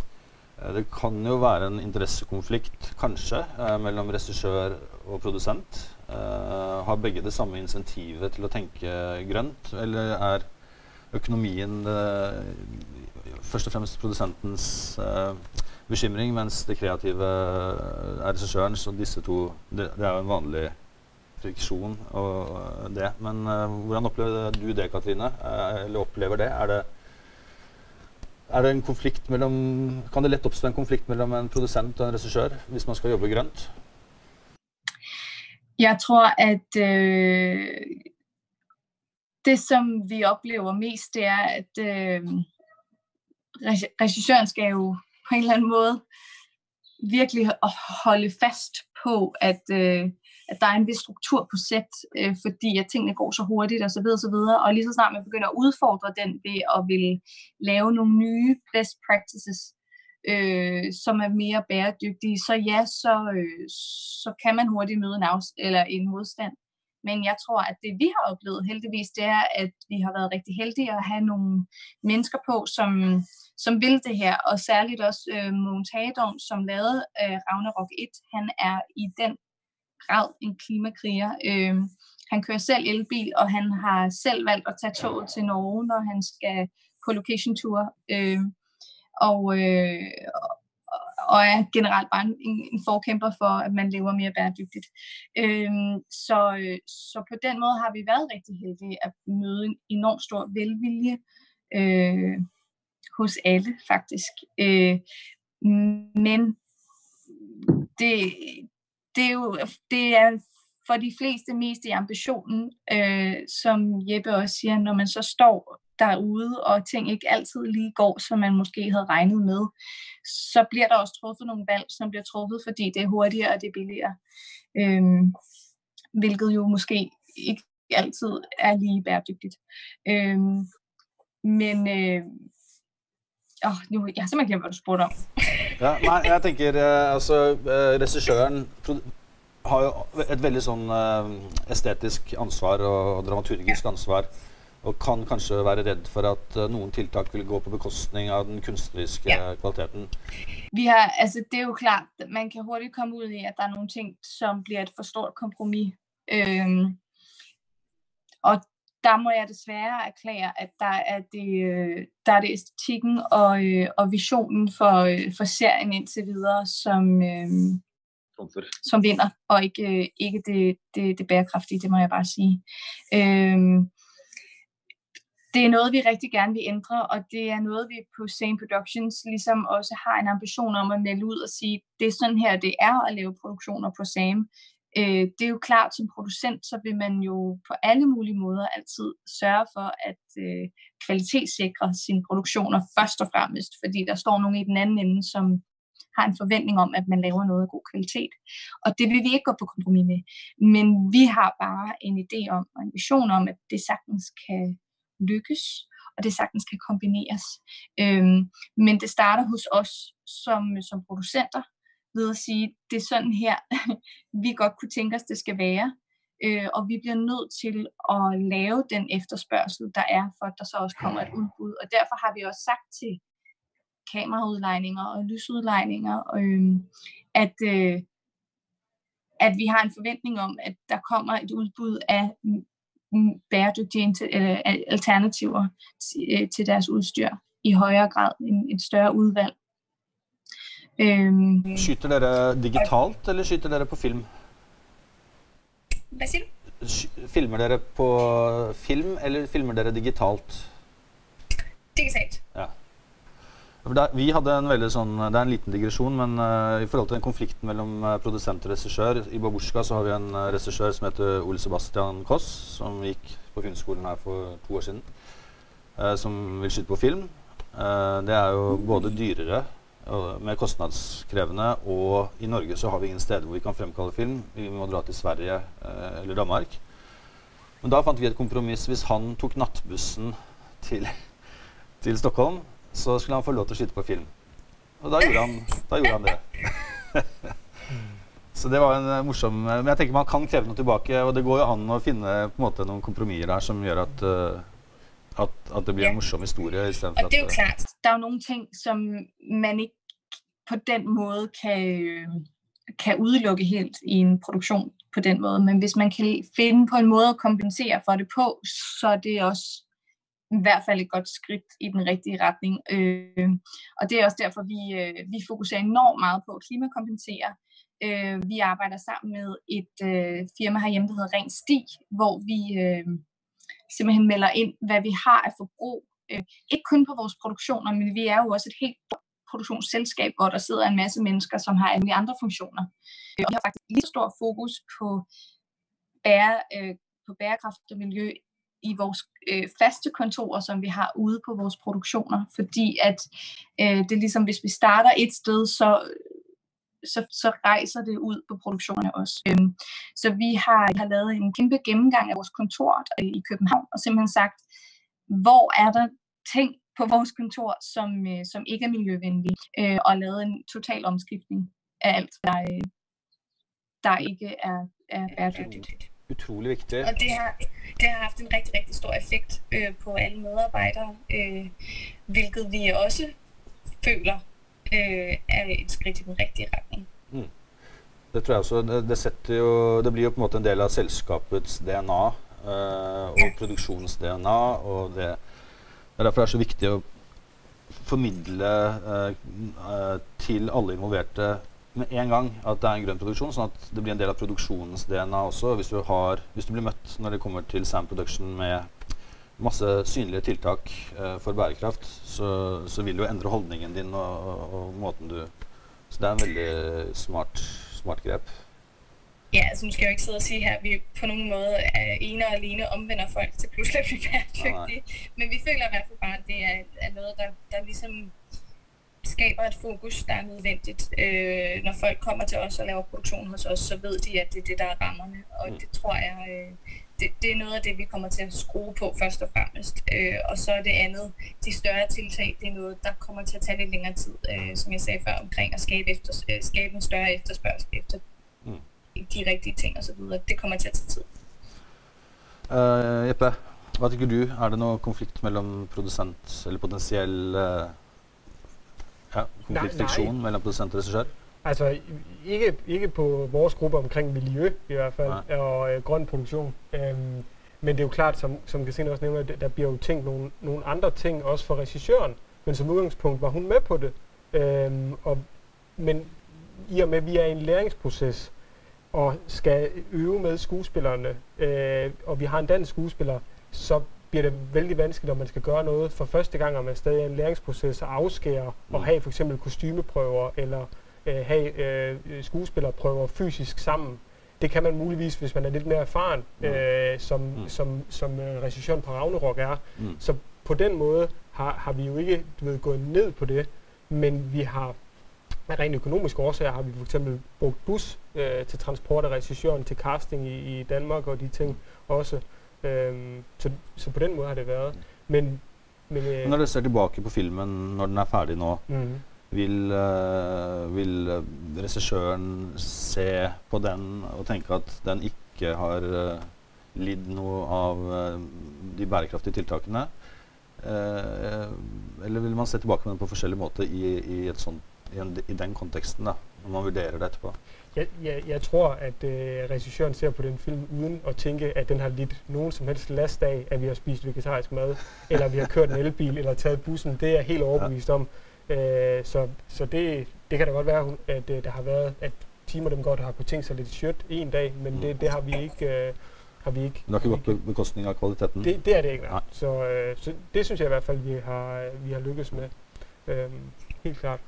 det kan jo være en interessekonflikt, kanskje, eh, mellom regissør og produsent. Eh, har begge det samme insentivet til å tenke grønt, eller er økonomien eh, først og fremst produsentens eh, bekymring, mens det kreative er regissøren, så disse to, det, det er jo en vanlig friksjon og det. Men eh, hvordan opplever du det, Katrine? Eh, eller opplever det? Er det Er det en konflikt mellom, kan det lett oppstå en konflikt mellom en produsent og en regissør, hvis man skal jobbe grønt? Jeg tror, at øh, det, som vi oplever mest, det er, at øh, regissøren skal jo på en eller anden måde virkelig holde fast på, at, øh, at der er en vis struktur på sæt, øh, fordi at tingene går så hurtigt og så videre, så videre. Og lige så snart man begynder at udfordre den ved at ville lave nogle nye best practices, øh, som er mere bæredygtige, så ja, så, øh, så kan man hurtigt møde en, afs- eller en modstand. Men jeg tror, at det vi har oplevet heldigvis, det er, at vi har været rigtig heldige at have nogle mennesker på, som, som vil det her. Og særligt også øh, Mogens Hagedorn, som lavede øh, Ragnarok et. Han er i den grad en klimakriger. Øh, han kører selv elbil, og han har selv valgt at tage toget til Norge, når han skal på location tour. Øh, og, øh, og er generelt bare en, en forkæmper for, at man lever mere bæredygtigt. Øhm, så, så på den måde har vi været rigtig heldige at møde en enormt stor velvilje øh, hos alle, faktisk. Øh, men det, det, er jo, det er for de fleste mest i ambitionen, øh, som Jeppe også siger, når man så står derude, og ting ikke altid lige går, som man måske havde regnet med, så bliver der også truffet nogle valg, som bliver truffet, fordi det er hurtigere og det er billigere. Øhm, hvilket jo måske ikke altid er lige bæredygtigt. Øhm, men øh, åh, nu, jeg har simpelthen glemt, hvad du spurgte om. Ja, nei, jeg tenker, eh, altså, eh, regissøren har jo et veldig sånn eh, estetisk ansvar og dramaturgisk ansvar og kan kanskje være redd for at uh, noen tiltak vil gå på bekostning av den kunstneriske ja. kvaliteten. Vi har, altså det er jo klart, man kan hurtigt komme ud i, at der er nogle ting, som bliver et for stort kompromis. Øhm, og der må jeg desværre erklære, at der er det, der er det æstetikken og, og visionen for, for serien indtil videre, som, øhm, som vinder, og ikke, ikke det, det, det bærekraftige, det må jeg bare sige. Øhm, det er noget, vi rigtig gerne vil ændre, og det er noget, vi på Same Productions ligesom også har en ambition om at melde ud og sige, det er sådan her, det er at lave produktioner på Same. Øh, det er jo klart, som producent, så vil man jo på alle mulige måder altid sørge for at øh, kvalitetssikre sine produktioner først og fremmest, fordi der står nogen i den anden ende, som har en forventning om, at man laver noget af god kvalitet. Og det vil vi ikke gå på kompromis med. Men vi har bare en idé om, og en vision om, at det sagtens kan lykkes, og det sagtens kan kombineres. Øhm, men det starter hos os som, som producenter, ved at sige, det er sådan her, vi godt kunne tænke os, det skal være. Øh, og vi bliver nødt til at lave den efterspørgsel, der er, for at der så også kommer et udbud. Og derfor har vi også sagt til kameraudlejninger og lysudlejninger, øh, at, øh, at vi har en forventning om, at der kommer et udbud af bæredygtige alternativer til deres udstyr i højere grad, en, et større udvalg. Um, skyter dere digitalt, eller skyter dere på film? Hvad siger du? Filmer dere på film, eller filmer dere digitalt? Digitalt. Ja. Vi hadde en veldig sånn, det er en liten digresjon, men uh, i forhold til den konflikten mellom uh, produsent og regissør, i Babushka så har vi en uh, regissør som heter Ole Sebastian Koss, som gikk på filmskolen her for to år siden, uh, som vil skyte på film. Uh, det er jo både dyrere, mer kostnadskrevende, og i Norge så har vi ingen steder hvor vi kan fremkalle film. Vi må dra til Sverige uh, eller Danmark. Men da fant vi et kompromiss. Hvis han tok nattbussen til, til Stockholm, så skulle han få lov til å skyte på film. Og da gjorde han, da gjorde han det. Så det var en uh, morsom... Men jeg tenker man kan kreve noe tilbake, og det går jo an å finne på en måte noen kompromisser der som gjør at, uh, at, at det blir ja. en morsom historie. I stedet for og det er jo klart. Der er jo nogle ting, som man ikke på den måde kan, kan udelukke helt i en produktion på den måde. Men hvis man kan finde på en måde at kompensere for det på, så er det også i hvert fald et godt skridt i den rigtige retning. Øh, og det er også derfor, vi, øh, vi fokuserer enormt meget på at klimakompensere. Øh, vi arbejder sammen med et øh, firma herhjemme, der hedder Ren Sti, hvor vi øh, simpelthen melder ind, hvad vi har af forbrug. Øh, ikke kun på vores produktioner, men vi er jo også et helt produktionsselskab, hvor der sidder en masse mennesker, som har alle andre funktioner. Øh, og vi har faktisk lige så stor fokus på, bære, øh, på bærekraft og miljø i vores øh, faste kontorer, som vi har ude på vores produktioner, fordi at øh, det er ligesom, hvis vi starter et sted, så, så, så rejser det ud på produktionerne også. Øhm, så vi har, har lavet en kæmpe gennemgang af vores kontor øh, i København, og simpelthen sagt, hvor er der ting på vores kontor, som, øh, som ikke er miljøvenlige, øh, og lavet en total omskiftning af alt, der, øh, der ikke er, er bæredygtigt. Utrolig vigtigt. Og det har, det har haft en rigtig, rigtig stor effekt øh, på alle medarbejdere, øh, hvilket vi også føler øh, er et skridt i den rigtige retning. Mm. Det tror jeg også. Det, det, setter jo, det blir jo på en måte en del av selskapets D N A øh, og ja. produksjonens D N A, og det, det er derfor det er så viktig å formidle øh, øh, til alle involverte med en gang at det er en grønn produksjon, sånn at det blir en del av produksjonens D N A også. Hvis du, har, hvis du blir møtt når det kommer til Same Production med masse synlige tiltak uh, for bærekraft, så, så vil du endre holdningen din og, og, og måten du... Så det er en veldig smart, smart grep. Ja, altså nu skal jeg jo ikke sidde og sige her, at vi på nogen måde er ene og alene omvender folk til pludselig at blive bæredygtige. Men vi føler i hvert fald bare, at det er, er noget, der, der ligesom skaber et fokus, der er nødvendigt. Øh, når folk kommer til os og laver produktion hos os, så ved de, at det er det, der er rammerne. Og det tror jeg, øh, det, det er noget af det, vi kommer til at skrue på først og fremmest. Øh, og så er det andet, de større tiltag, det er noget, der kommer til at tage lidt længere tid, øh, som jeg sagde før, omkring at skabe, efter, øh, skabe en større efterspørgsel efter de rigtige ting og så videre. Det kommer til at tage tid. Uh, Jeppe, Hva tykker du? Er det noe konflikt mellom produsent, eller potensiell uh, ja, konfliktfriksjon mellom produsent og regissør? Altså, ikke, ikke på vores gruppe omkring miljø i hvert fald, nej. og øh, grøn produktion. Øhm, men det er jo klart, som, som Katrine også nævner, der bliver jo tænkt nogle, nogle andre ting også for regissøren. Men som udgangspunkt var hun med på det. Øhm, og, men i og med, at vi er i en læringsproces, og skal øve med skuespillerne, øh, og vi har en dansk skuespiller, så bliver det vældig vanskeligt, når man skal gøre noget for første gang, og man stadig er i en læringsproces og afskære, mm. og have for eksempel kostymeprøver, eller øh, have øh, skuespillerprøver fysisk sammen. Det kan man muligvis, hvis man er lidt mere erfaren, mm. øh, som, mm. som, som øh, regissøren på Ragnarok er. Mm. Så på den måde har, har vi jo ikke du ved, gået ned på det, men vi har af rent økonomiske årsager har vi for eksempel brugt bus øh, til transport af regissøren til casting i, i Danmark og de ting også. Øhm, så, så på den måde har det været. Men, men øh, når du ser tilbake på filmen, når den er færdig nå, mm. vil, uh, vil uh, regissøren se på den og tenke at den ikke har uh, lidd noe av uh, de bærekraftige tiltakene? Uh, eller vil man se tilbake på den på forskjellige måter i, i, et sånt, i, en, i den konteksten da, når man vurderer det etterpå? Jeg, jeg, jeg tror, at øh, regissøren ser på den film uden at tænke, at den har lidt nogen som helst last af, at vi har spist vegetarisk mad, eller vi har kørt en elbil, eller taget bussen. Det er jeg helt overbevist om. Øh, så så det, det kan da godt være, at øh, der har været, at timer dem godt har kunne tænke sig lidt shit en dag, men mm. det, det har vi ikke... Øh, har vi ikke. Det har ikke gått på bekostning af kvaliteten? Det, det er det ikke, nej. Så, øh, så det synes jeg i hvert fald, vi har, vi har lykkes med. Øh, helt klart.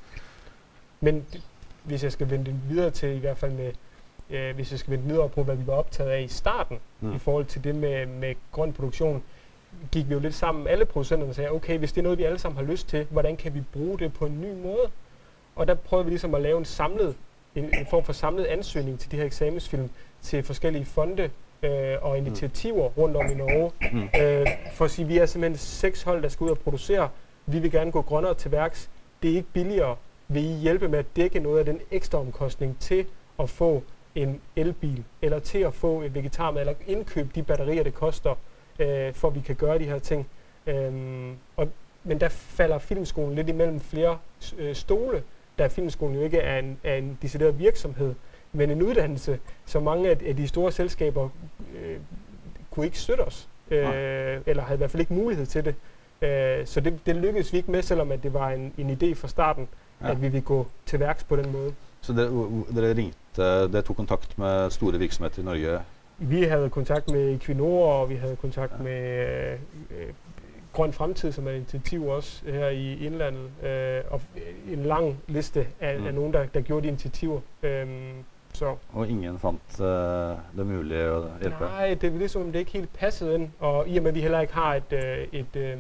Men hvis jeg skal vende videre til, i hvert fald med, øh, hvis jeg skal vende videre på, hvad vi var optaget af i starten, mm. i forhold til det med, med grøn produktion, gik vi jo lidt sammen, alle producenterne, og sagde, okay, hvis det er noget, vi alle sammen har lyst til, hvordan kan vi bruge det på en ny måde? Og der prøvede vi ligesom at lave en samlet, en, en form for samlet ansøgning til de her eksamensfilm, til forskellige fonde øh, og initiativer mm. rundt om i Norge, mm. øh, for at sige, vi er simpelthen seks hold, der skal ud og producere, vi vil gerne gå grønnere til værks, det er ikke billigere. Vil I hjælpe med at dække noget af den ekstra omkostning til at få en elbil, eller til at få et vegetarmad, eller indkøbe de batterier, det koster, øh, for at vi kan gøre de her ting. Øhm, og, men der falder filmskolen lidt imellem flere øh, stole, da filmskolen jo ikke er en, er en decideret virksomhed, men en uddannelse, så mange af, af de store selskaber øh, kunne ikke støtte os, øh, eller havde i hvert fald ikke mulighed til det. Øh, så det, det lykkedes vi ikke med, selvom at det var en, en idé fra starten. Ja. At vi vil gå til værks på den måde. Så dere, dere ringte, dere tog kontakt med store virksomheter i Norge? Vi havde kontakt med Equinor, og vi havde kontakt ja. med øh, Grøn Fremtid, som er et initiativ også her i indlandet, øh, og en lang liste af, mm. af nogen, der, der gjorde de initiativer. Øhm, så. Og ingen fandt øh, det muligt at hjælpe? Nej, det er ligesom, det ikke helt passede ind, og i og med, at vi heller ikke har et, øh, et, øh,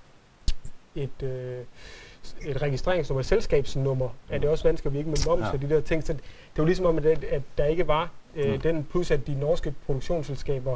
et øh, et registreringsnummer, et selskabsnummer, mm. er det også vanskeligt, at vi ikke med moms ja. og de der ting. Så det var ligesom om, at, at der ikke var øh, mm. den, plus at de norske produktionsselskaber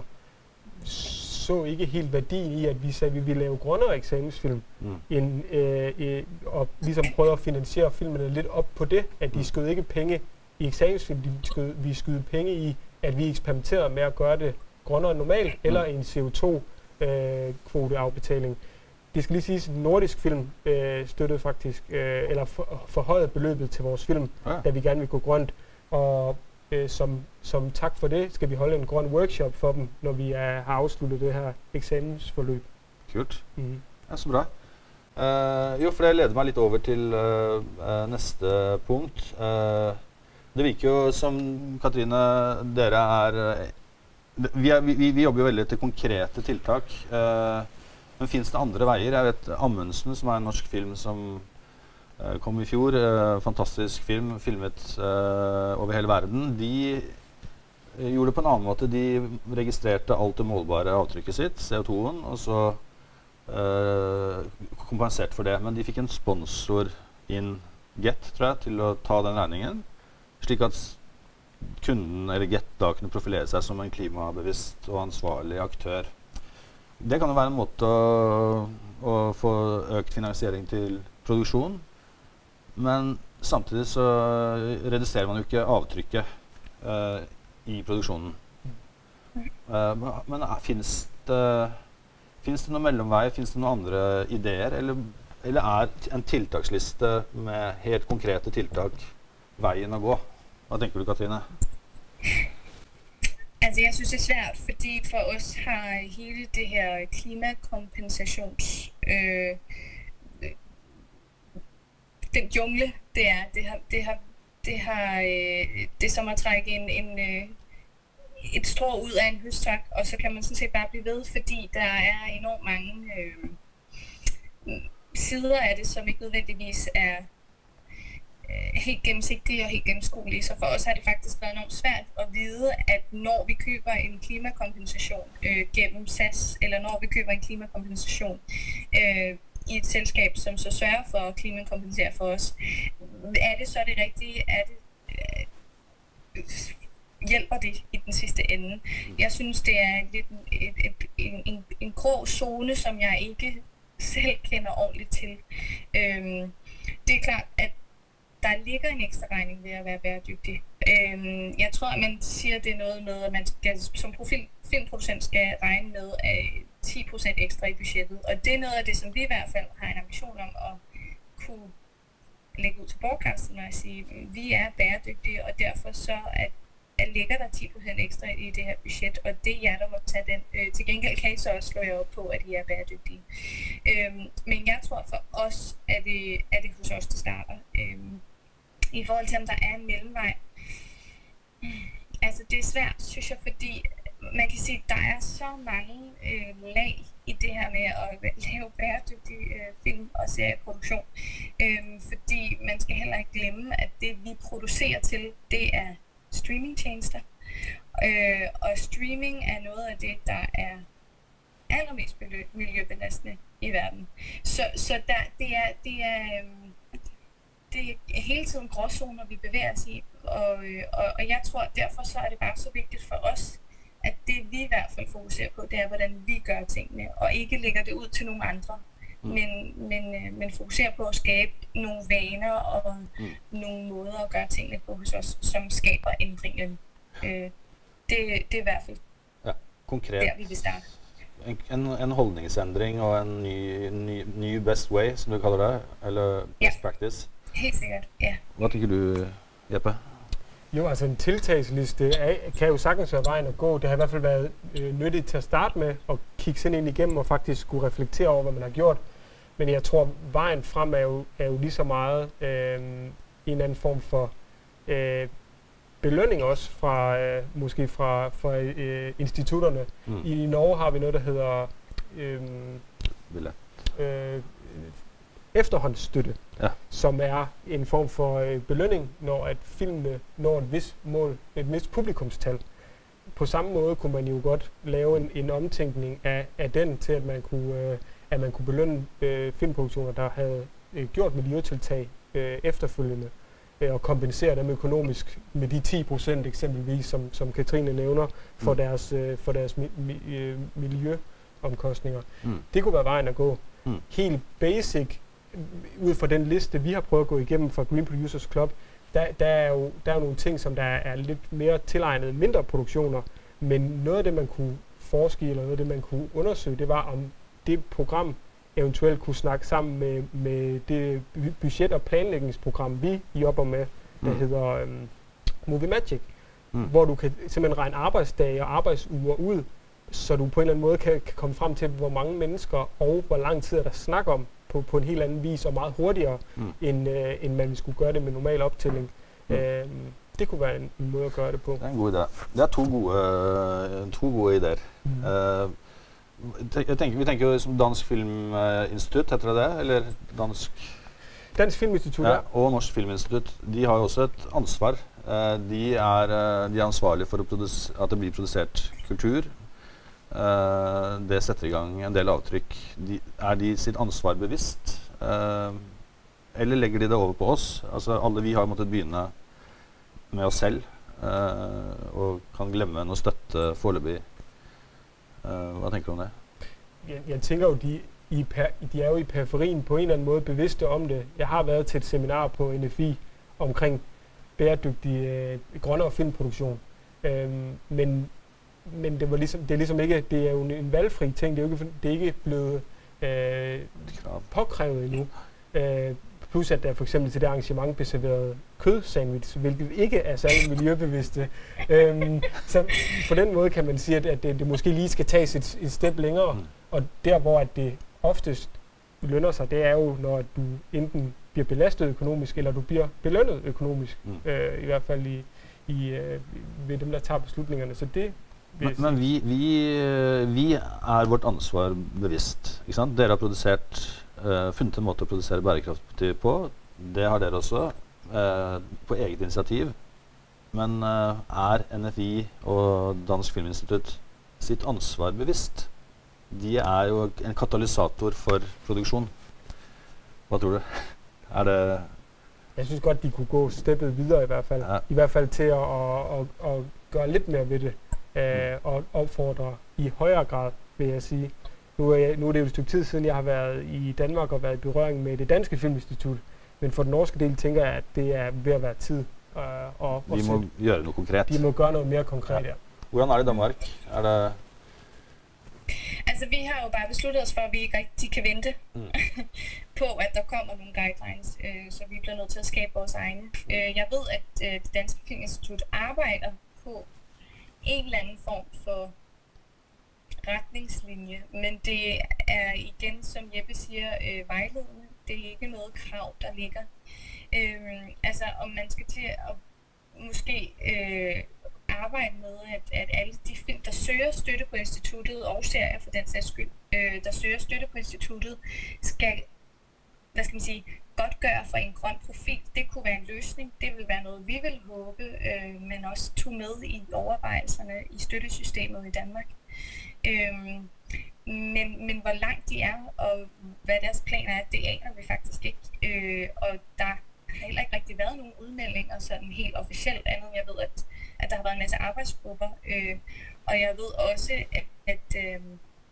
så ikke helt værdien i, at vi sagde, at vi ville lave grønnere eksamensfilm, mm. end, øh, øh, og ligesom prøvede at finansiere filmene lidt op på det, at de mm. skød ikke penge i eksamensfilm, de skød, vi skød penge i, at vi eksperimenterede med at gøre det grønnere end normalt, mm. eller en C O to kvoteafbetaling. Det skal lige siges, at Nordisk Film øh, støttede faktisk, øh, eller for, forhøjede beløbet til vores film, ja. da vi gerne vil gå grønt. Og øh, som, som tak for det, skal vi holde en grøn workshop for dem, når vi er, har afsluttet det her eksamensforløb. Kult. Mm. Ja, så bra. Uh, jo, for det leder meg litt over til uh, uh, neste punkt. Uh, det virker jo som, Katrine, dere er, uh, vi, er vi, vi jobber jo veldig til konkrete tiltak. Uh, Men finnes det andre veier? Jeg vet Amundsen, som er en norsk film som uh, kom i fjor, uh, fantastisk film, filmet uh, over hele verden. De uh, gjorde det på en annen måte. De registrerte alt det målbare avtrykket sitt, C O to-en, og så uh, kompensert for det. Men de fikk en sponsor inn, Get, tror jeg, til å ta den regningen, slik at kunden, eller Get, da kunne profilere seg som en klimabevisst og ansvarlig aktør. Det kan jo være en måte å, å få økt finansiering til produksjon, men samtidig så reduserer man jo ikke avtrykket uh, i produksjonen. Uh, men finnes det, Finnes det noen mellomvei, finnes det noen andre ideer, eller, eller er en tiltaksliste med helt konkrete tiltak veien å gå? Hva tenker du, Katrine? Altså, jeg synes det er svært, fordi for os har hele det her klimakompensations... Øh, den jungle, det er, det har, det har, det har, øh, det er som at trække en, en, øh, et strå ud af en høstak, og så kan man sådan set bare blive ved, fordi der er enormt mange øh, sider af det, som ikke nødvendigvis er helt gennemsigtige og helt gennemskuelige. Så for os har det faktisk været enormt svært at vide, at når vi køber en klimakompensation øh, gennem S A S, eller når vi køber en klimakompensation øh, i et selskab, som så sørger for at klimakompensere for os, er det så det rigtige? Er det, øh, hjælper det i den sidste ende? Jeg synes, det er lidt et, et, en, en, en grå zone, som jeg ikke selv kender ordentligt til. Øh, det er klart, at der ligger en ekstra regning ved at være bæredygtig. Øhm, jeg tror, at man siger, at det er noget med, at man skal, som profil, filmproducent skal regne med uh, ti procent ekstra i budgettet. Og det er noget af det, som vi i hvert fald har en ambition om at kunne lægge ud til broadcasten og sige, at vi er bæredygtige, og derfor så at, at ligger der ti procent ekstra i det her budget, og det er jer, der må tage den. Øh, til gengæld kan I så også slå jer op på, at I er bæredygtige. Øhm, men jeg tror, for os er det, er det hos os, det starter. Øhm, I forhold til, om der er en mellemvej. Altså, det er svært, synes jeg, fordi man kan sige, at der er så mange øh, lag i det her med at lave bæredygtig øh, film- og serieproduktion. Øh, fordi man skal heller ikke glemme, at det, vi producerer til, det er streamingtjenester. Øh, og streaming er noget af det, der er allermest miljøbelastende i verden. Så, så der, det er... Det er øh, Det er hele tiden gråzoner, vi bevæger os i, og, og, og jeg tror, derfor så er det bare så vigtigt for os, at det vi i hvert fald fokuserer på, det er, hvordan vi gør tingene, og ikke lægger det ud til nogle andre, mm. men, men, men fokuserer på at skabe nogle vaner og mm. nogle måder at gøre tingene på hos os, som skaber ændringen. Øh, det, det er i hvert fald ja, konkret. Der, vi vil starte. En, en holdningsendring og en ny, ny, ny best way, som du kaller det, eller best ja. practice. Helt sikkert, ja. Hvad tænker du, Jeppe? Jo, altså en tiltagsliste er, kan jo sagtens være vejen at gå. Det har i hvert fald været øh, nyttigt til at starte med, at kigge sådan ind igennem og faktisk skulle reflektere over, hvad man har gjort. Men jeg tror, vejen frem er jo, er jo lige så meget øh, en eller anden form for øh, belønning også, fra, øh, måske fra, fra øh, institutterne. Mm. I Norge har vi noget, der hedder øh, øh, efterhåndsstøtte, ja. Som er en form for øh, belønning, når at filmene når et vis mål, et vist publikumstal. På samme måde kunne man jo godt lave en, en omtænkning af, af den til, at man kunne, øh, at man kunne belønne øh, filmproduktioner, der havde øh, gjort miljøtiltag øh, efterfølgende, øh, og kompensere dem økonomisk med de ti procent eksempelvis, som, som Katrine nævner, for mm. deres, øh, for deres mi, mi, øh, miljøomkostninger. Mm. Det kunne være vejen at gå. Mm. Helt basic, ud fra den liste, vi har prøvet at gå igennem fra Green Producers Club, der, der, er jo, der er jo nogle ting, som der er lidt mere tilegnet mindre produktioner, men noget af det, man kunne forske i, eller noget af det, man kunne undersøge, det var, om det program eventuelt kunne snakke sammen med, med det budget- og planlægningsprogram, vi jobber med, der mm. hedder um, Movie Magic, mm. hvor du kan simpelthen regne arbejdsdage og arbejdsuger ud, så du på en eller anden måde kan, kan komme frem til, hvor mange mennesker og hvor lang tid er der snak om, på, på en helt anden vis og meget hurtigere, mm. end, øh, end man skulle gøre det med normal optælling. Mm. Øh, det kunne være en, en måde at gøre det på. Det er en god idé. Det er to gode, to gode ideer. Mm. Uh, jeg tænker, vi tænker jo som Dansk Filminstitutt, heter det det? Eller Dansk... Dansk Filminstitutt, ja. Og Norsk Filminstitutt, de har jo også et ansvar. Uh, de, er, uh, de er ansvarlige for at det blir produsert kultur. Uh, det setter i gang en del avtrykk. De, er de sitt ansvar bevisst? Uh, eller legger de det over på oss? Altså, alle vi har måttet begynne med oss selv, uh, og kan glemme noe støtte foreløpig. Uh, hva tenker du om det? Jeg, jeg tænker jo, de, i per, de er jo i periferien på en eller anden måde bevidste om det. Jeg har været til et seminar på N F I omkring bæredygtig øh, grønnere filmproduktion. Uh, men men det, var ligesom, det er ligesom ikke, det er jo en valgfri ting, det er jo ikke, det er ikke blevet øh, påkrævet endnu. Øh, plus at der for eksempel til det arrangement blev serveret kødsandwich, hvilket ikke er særlig miljøbevidste. øhm, så på den måde kan man sige, at, at det, det måske lige skal tages et, et step længere, mm. og der hvor at det oftest lønner sig, det er jo, når du enten bliver belastet økonomisk, eller du bliver belønnet økonomisk, mm. øh, i hvert fald i, i, øh, ved dem, der tager beslutningerne. Så det Men, men vi, vi, vi er vårt ansvar bevisst, ikke sant? Dere har produsert, uh, funnet en måte å produsere bærekraftig på. Det har dere også, uh, på eget initiativ. Men uh, er N F I og Dansk Filminstitutt sitt ansvar bevisst? De er jo en katalysator for produksjon. Hva tror du? Er det... Jeg synes godt, de kunne gå steppet videre i hvert fald. Ja. I hvert fald til at, at, at, at gøre lidt mere ved det. Øh, og opfordre i højere grad, vil jeg sige. Nu er, jeg, nu er det jo et stykke tid siden, jeg har været i Danmark og været i berøring med det danske filminstitut. Men for den norske del tænker jeg, at det er ved at være tid. Øh, og, vi må gjøre noe konkret. Vi må gøre noget mere konkret, ja. ja. Hvordan er det i Danmark? Er det... Altså, vi har jo bare besluttet os for, at vi ikke rigtig kan vente mm. på, at der kommer nogle guidelines, øh, så vi bliver nødt til at skabe vores egne. Øh, jeg ved, at øh, det danske filminstitut arbejder på en eller anden form for retningslinje, men det er igen, som Jeppe siger, øh, vejledende. Det er ikke noget krav, der ligger. Øh, altså, om man skal til at måske øh, arbejde med, at, at alle de film, der søger støtte på instituttet, og serier for den sags skyld, øh, der søger støtte på instituttet, skal, hvad skal man sige, godtgøre for en grøn profil. Det kunne være en løsning. Det vil være noget, vi vil håbe, øh, men også tog med i overvejelserne i støttesystemet i Danmark. Øh, men, men hvor langt de er, og hvad deres planer er, det aner vi faktisk ikke. Øh, og der har heller ikke rigtig været nogen udmeldinger sådan helt officielt andet. Jeg ved, at, at der har været en masse arbejdsgrupper, øh, og jeg ved også, at, at, øh,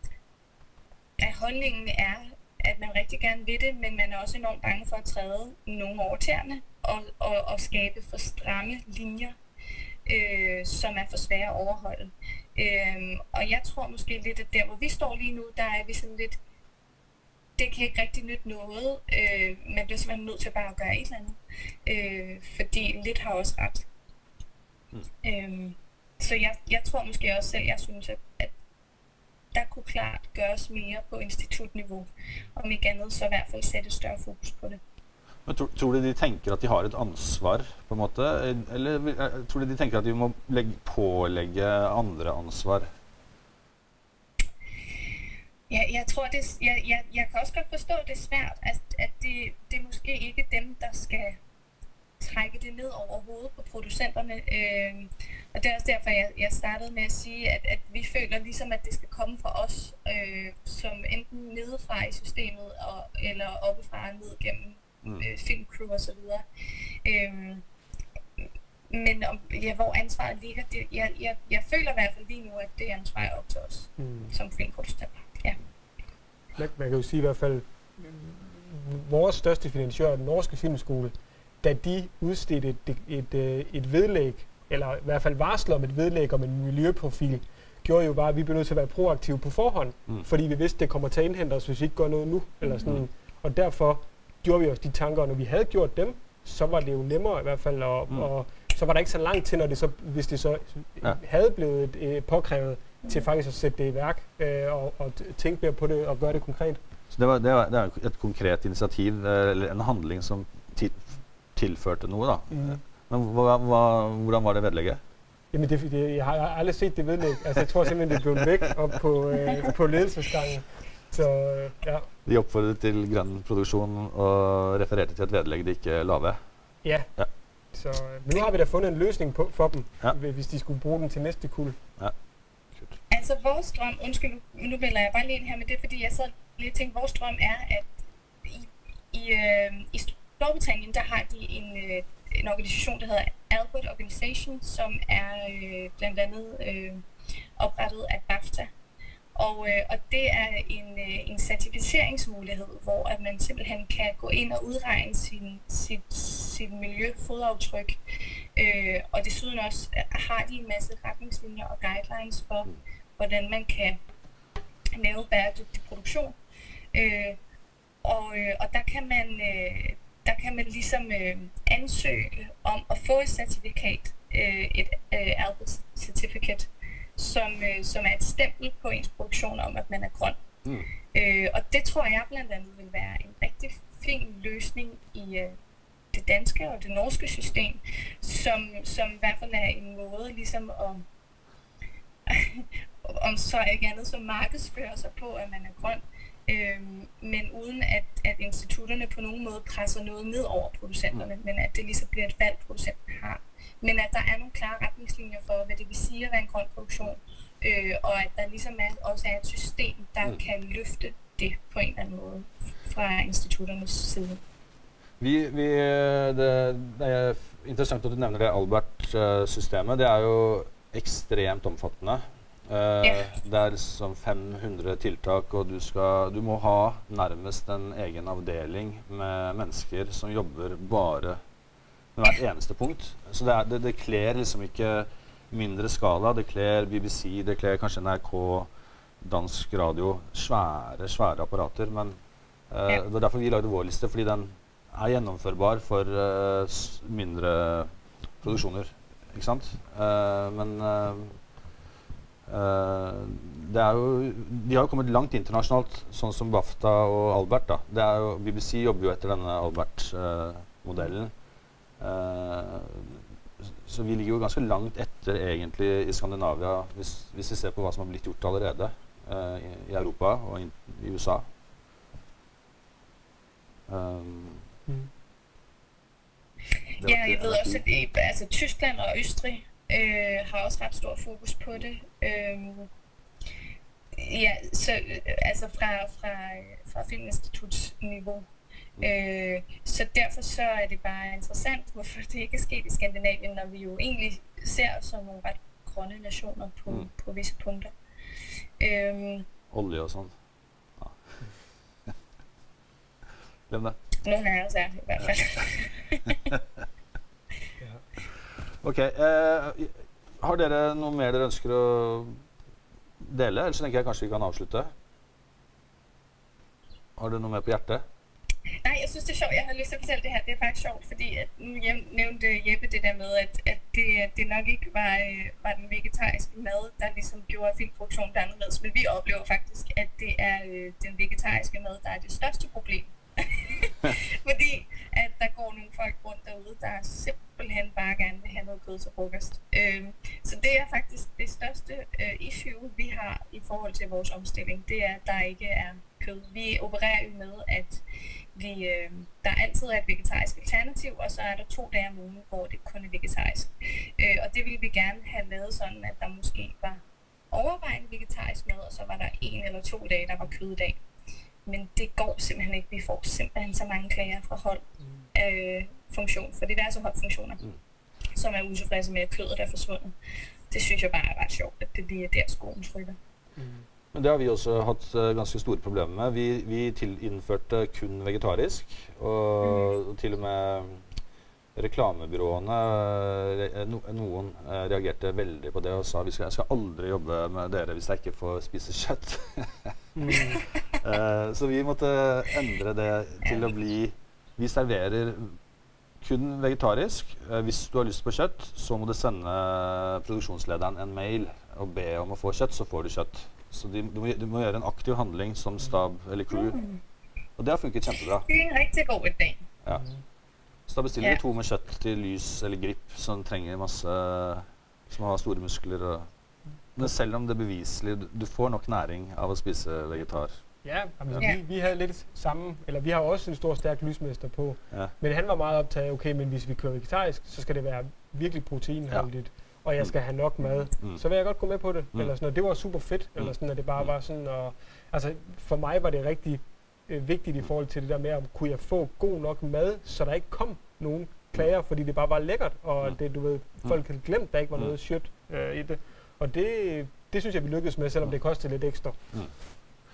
at holdningen er, at man rigtig gerne vil det, men man er også enormt bange for at træde nogle over tæerne og, og, og skabe for stramme linjer, øh, som er for svære at overholde. Øh, og jeg tror måske lidt, at der hvor vi står lige nu, der er vi sådan lidt, det kan ikke rigtig nytte noget, øh, man bliver simpelthen nødt til bare at gøre et eller andet, øh, fordi lidt har også ret. Mm. Øh, så jeg, jeg tror måske også selv, jeg synes, at, at der kunne klart gøres mere på institutniveau, om ikke andet så i hvert fall sætte større fokus på det. Men tror, tror du de tenker at de har et ansvar, på en måte? Eller tror du de tenker at de må legge, pålegge andre ansvar? Ja, jeg tror, det, jeg, jeg, jeg kan også godt forstå, at det er svært, at, at det, det er måske ikke dem, der skal trække det ned over hovedet på producenterne. Øh, og det er også derfor, jeg, jeg startede med at sige, at, at vi føler ligesom, at det skal komme fra os, øh, som enten nedefra i systemet, og, eller oppefra og ned gennem øh, filmcrew og så videre. Øh, men om, ja, hvor ansvaret ligger, det, jeg, jeg, jeg føler i hvert fald lige nu, at det ansvar er op til os mm. som filmproducenter. Ja. Man kan jo sige i hvert fald, vores største finansiør, den norske filmskole, da de udstedte et, et, et, et vedlæg, eller i hvert fald varsler om et vedlæg om en miljøprofil, gjorde jo bare, at vi blev nødt til at være proaktive på forhånd, mm. fordi vi vidste, at det kommer til at indhente os, hvis vi ikke gør noget nu. Eller sådan. Mm. Og derfor gjorde vi også de tanker, og når vi havde gjort dem, så var det jo nemmere i hvert fald, og, mm. og så var der ikke så langt til, når det så, hvis det så ja. havde blevet et, påkrævet, til faktisk at sætte det i værk, øh, og, og tænke mere på det, og gøre det konkret. Så det var, det var, det var et konkret initiativ, eller en handling som til, tilførte noe da. Mm. Men hva, hva, hvordan var det vedlegget? Jamen det, det, jeg har aldrig set det vedlæg. Altså jeg tror simpelthen, det blev væk op på, øh, på ledelsesgangen. Så ja. De oppfordret til grønn produksjon og refererte til et vedlegg de ikke la ved. Ja. ja. Så, men nu har vi da fundet en løsning på, for dem, ja. hvis de skulle bruge den til næste kuld. Ja. Altså vores drøm, undskyld, nu, nu melder jeg bare lige ind her med det, fordi jeg sad lige og tænkte, vores drøm er, at i, i, øh, i Storbritannien, der har de en, øh, en organisation, der hedder Albert Organization, som er øh, blandt andet øh, oprettet af BAFTA. Og, øh, og det er en, øh, en certificeringsmulighed, hvor at man simpelthen kan gå ind og udregne sin, sit, sit miljøfodaftryk Øh, og desuden også har de en masse retningslinjer og guidelines for, hvordan man kan lave bæredygtig produktion. Øh, og, øh, og der kan man, øh, der kan man ligesom øh, ansøge om at få et certifikat, øh, et øh, Albert Certificate, som, øh, som er et stempel på ens produktion om, at man er grøn. Mm. Øh, og det tror jeg blandt andet vil være en rigtig fin løsning i øh, det danske og det norske system, som, som i hvert fald er en måde ligesom at, om så ikke andet, som markedsfører sig på, at man er grøn, øh, men uden at, at institutterne på nogen måde presser noget ned over producenterne, men at det ligesom bliver et valg, producenten har. Men at der er nogle klare retningslinjer for, hvad det vil sige at være en grøn produktion, øh, og at der ligesom er, også er et system, der mm. kan løfte det på en eller anden måde fra institutternes side. Vi, vi, det, det er interessant at du nevner det Albert-systemet. Det er jo ekstremt omfattende. Uh, ja. Det er liksom fem hundre tiltak, og du, skal, du må ha nærmest en egen avdeling med mennesker som jobber bare med hvert eneste punkt. Så det, er, det, det kler liksom ikke mindre skala. Det kler B B C, det kler kanskje N R K, dansk radio, svære, svære apparater. Men uh, ja. Det er derfor vi lagde vår liste, fordi den er gjennomførbar for uh, mindre produksjoner, ikke sant? Uh, men uh, uh, det er jo, de har jo kommet langt internasjonalt, sånn som BAFTA og Albert da. Det er jo, B B C jobber jo etter denne Albert-modellen. Uh, så vi ligger jo ganske langt etter egentlig i Skandinavia, hvis, hvis vi ser på hva som har blitt gjort allerede uh, i, i Europa og i, i U S A. Um, Mm. Ja, jeg ved også, at det, altså, Tyskland og Østrig øh, har også ret stor fokus på det. Øhm, ja, så altså fra, fra, fra Filminstitutsniveau. Øh, så derfor så er det bare interessant, hvorfor det ikke er sket i Skandinavien, når vi jo egentlig ser os som nogle ret grønne nationer på, mm. på visse punkter. Øhm, Olje og sånn. Ja. Glem det. Nogle af os er i hvert fald. Ok, eh, har dere noe mer dere ønsker å dele, eller så tenker jeg kanskje vi kan avslutte? Har du noe mer på hjertet? Nej, jeg synes det er sjovt. Jeg har lyst til at fortælle det her. Det er faktisk sjovt, fordi at nu nævnte Jeppe det der med, at, at det, det nok ikke var, var den vegetariske mad, der ligesom gjorde filmproduktionen anderledes. Men vi oplever faktisk, at det er den vegetariske mad, der er det største problem. Fordi at der går nogle folk rundt derude, der simpelthen bare gerne vil have noget kød til frokost. Øhm, så det er faktisk det største øh, issue, vi har i forhold til vores omstilling. Det er, at der ikke er kød. Vi opererer jo med, at vi, øh, der altid er et vegetarisk alternativ, og så er der to dage om ugen, hvor det kun er vegetarisk. Øh, og det ville vi gerne have lavet sådan, at der måske var overvejende vegetarisk mad, og så var der en eller to dage, der var køddag. Men det går simpelthen ikke. Vi får simpelthen så mange klager fra hold øh, funktion, for det er så holdfunktioner, mm. som er utilfredse med, at kødet er forsvundet. Det synes jeg bare er ret sjovt, at det lige er der skoen trykker. Mm. Men det har vi også hatt uh, ganske store problemer med. Vi, vi til innførte kun vegetarisk, og mm. til og med reklamebyråene, no, noen uh, reagerte veldig på det og sa vi skal, jeg skal aldri jobbe med dere hvis jeg ikke får spise kjøtt. mm. uh, så vi måtte endre det til å bli, vi serverer kun vegetarisk. Uh, hvis du har lyst på kjøtt, så må du sende produksjonslederen en mail og be om å få kjøtt, så får du kjøtt. Så de, du, må, du må gjøre en aktiv handling som stab eller crew. Og det har funket kjempebra. Det er en rigtig god idé. Ja. Så da bestiller vi to med kjøtt til lys eller grip som trenger masse, som har store muskler. Og, men selv om det er beviselig, du får nok næring av å spise vegetar. Ja, altså, ja. Vi, vi havde lidt samme, eller vi har også en stor stærk lysmester på, ja. Men han var meget optaget, okay, men hvis vi kører vegetarisk, så skal det være virkelig proteinholdigt, ja. Og jeg skal have nok mad, mm. så vil jeg godt gå med på det, mm. eller sådan, og det var super fedt, mm. eller sådan, at det bare var sådan, og altså, for mig var det rigtig øh, vigtigt i forhold til det der med, om kunne jeg få god nok mad, så der ikke kom nogen klager, fordi det bare var lækkert, og det, du ved, folk havde glemt, at der ikke var noget shit øh, i det, og det, det synes jeg, vi lykkedes med, selvom det kostede lidt ekstra. Mm.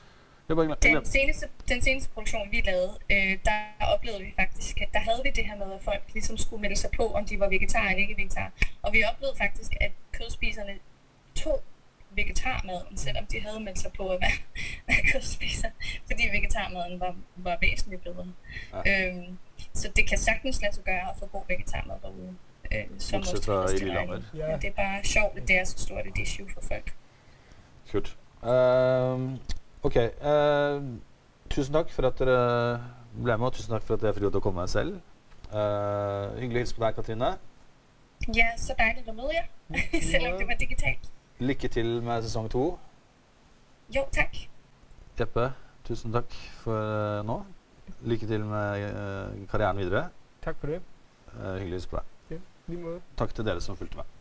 Jeg bare den, seneste, den seneste produktion, vi lavede, øh, der oplevede vi faktisk, at der havde vi det her med, at folk ligesom skulle melde sig på, om de var vegetar eller ikke vegetar. Og vi oplevede faktisk, at kødspiserne tog vegetarmaden, selvom de havde meldt sig på at være, være kødspiser, fordi vegetarmaden var, var væsentligt bedre. Ja. Øhm, så det kan sagtens lade sig gøre at få god vegetarmad derude. Øh, som Bortsett fra i Lillehammer. Ja. Men det er bare sjovt, at det er så stort et issue for folk. Kult. Uh, ok. Uh, tusen takk for at dere ble med, og tusen takk for at jeg fikk lov til å komme selv. Uh, hyggelig å hilse på deg, Katrine. Ja, så dejligt at møde jer, selvom det var digitalt. Lykke til med sesong to. Jo, takk. Jeppe, tusen takk for uh, nå. Lykke til med uh, karrieren videre. Takk for det. Uh, hyggelig å hilse på deg. Ja, lige måde. Takk til dere som fulgte med.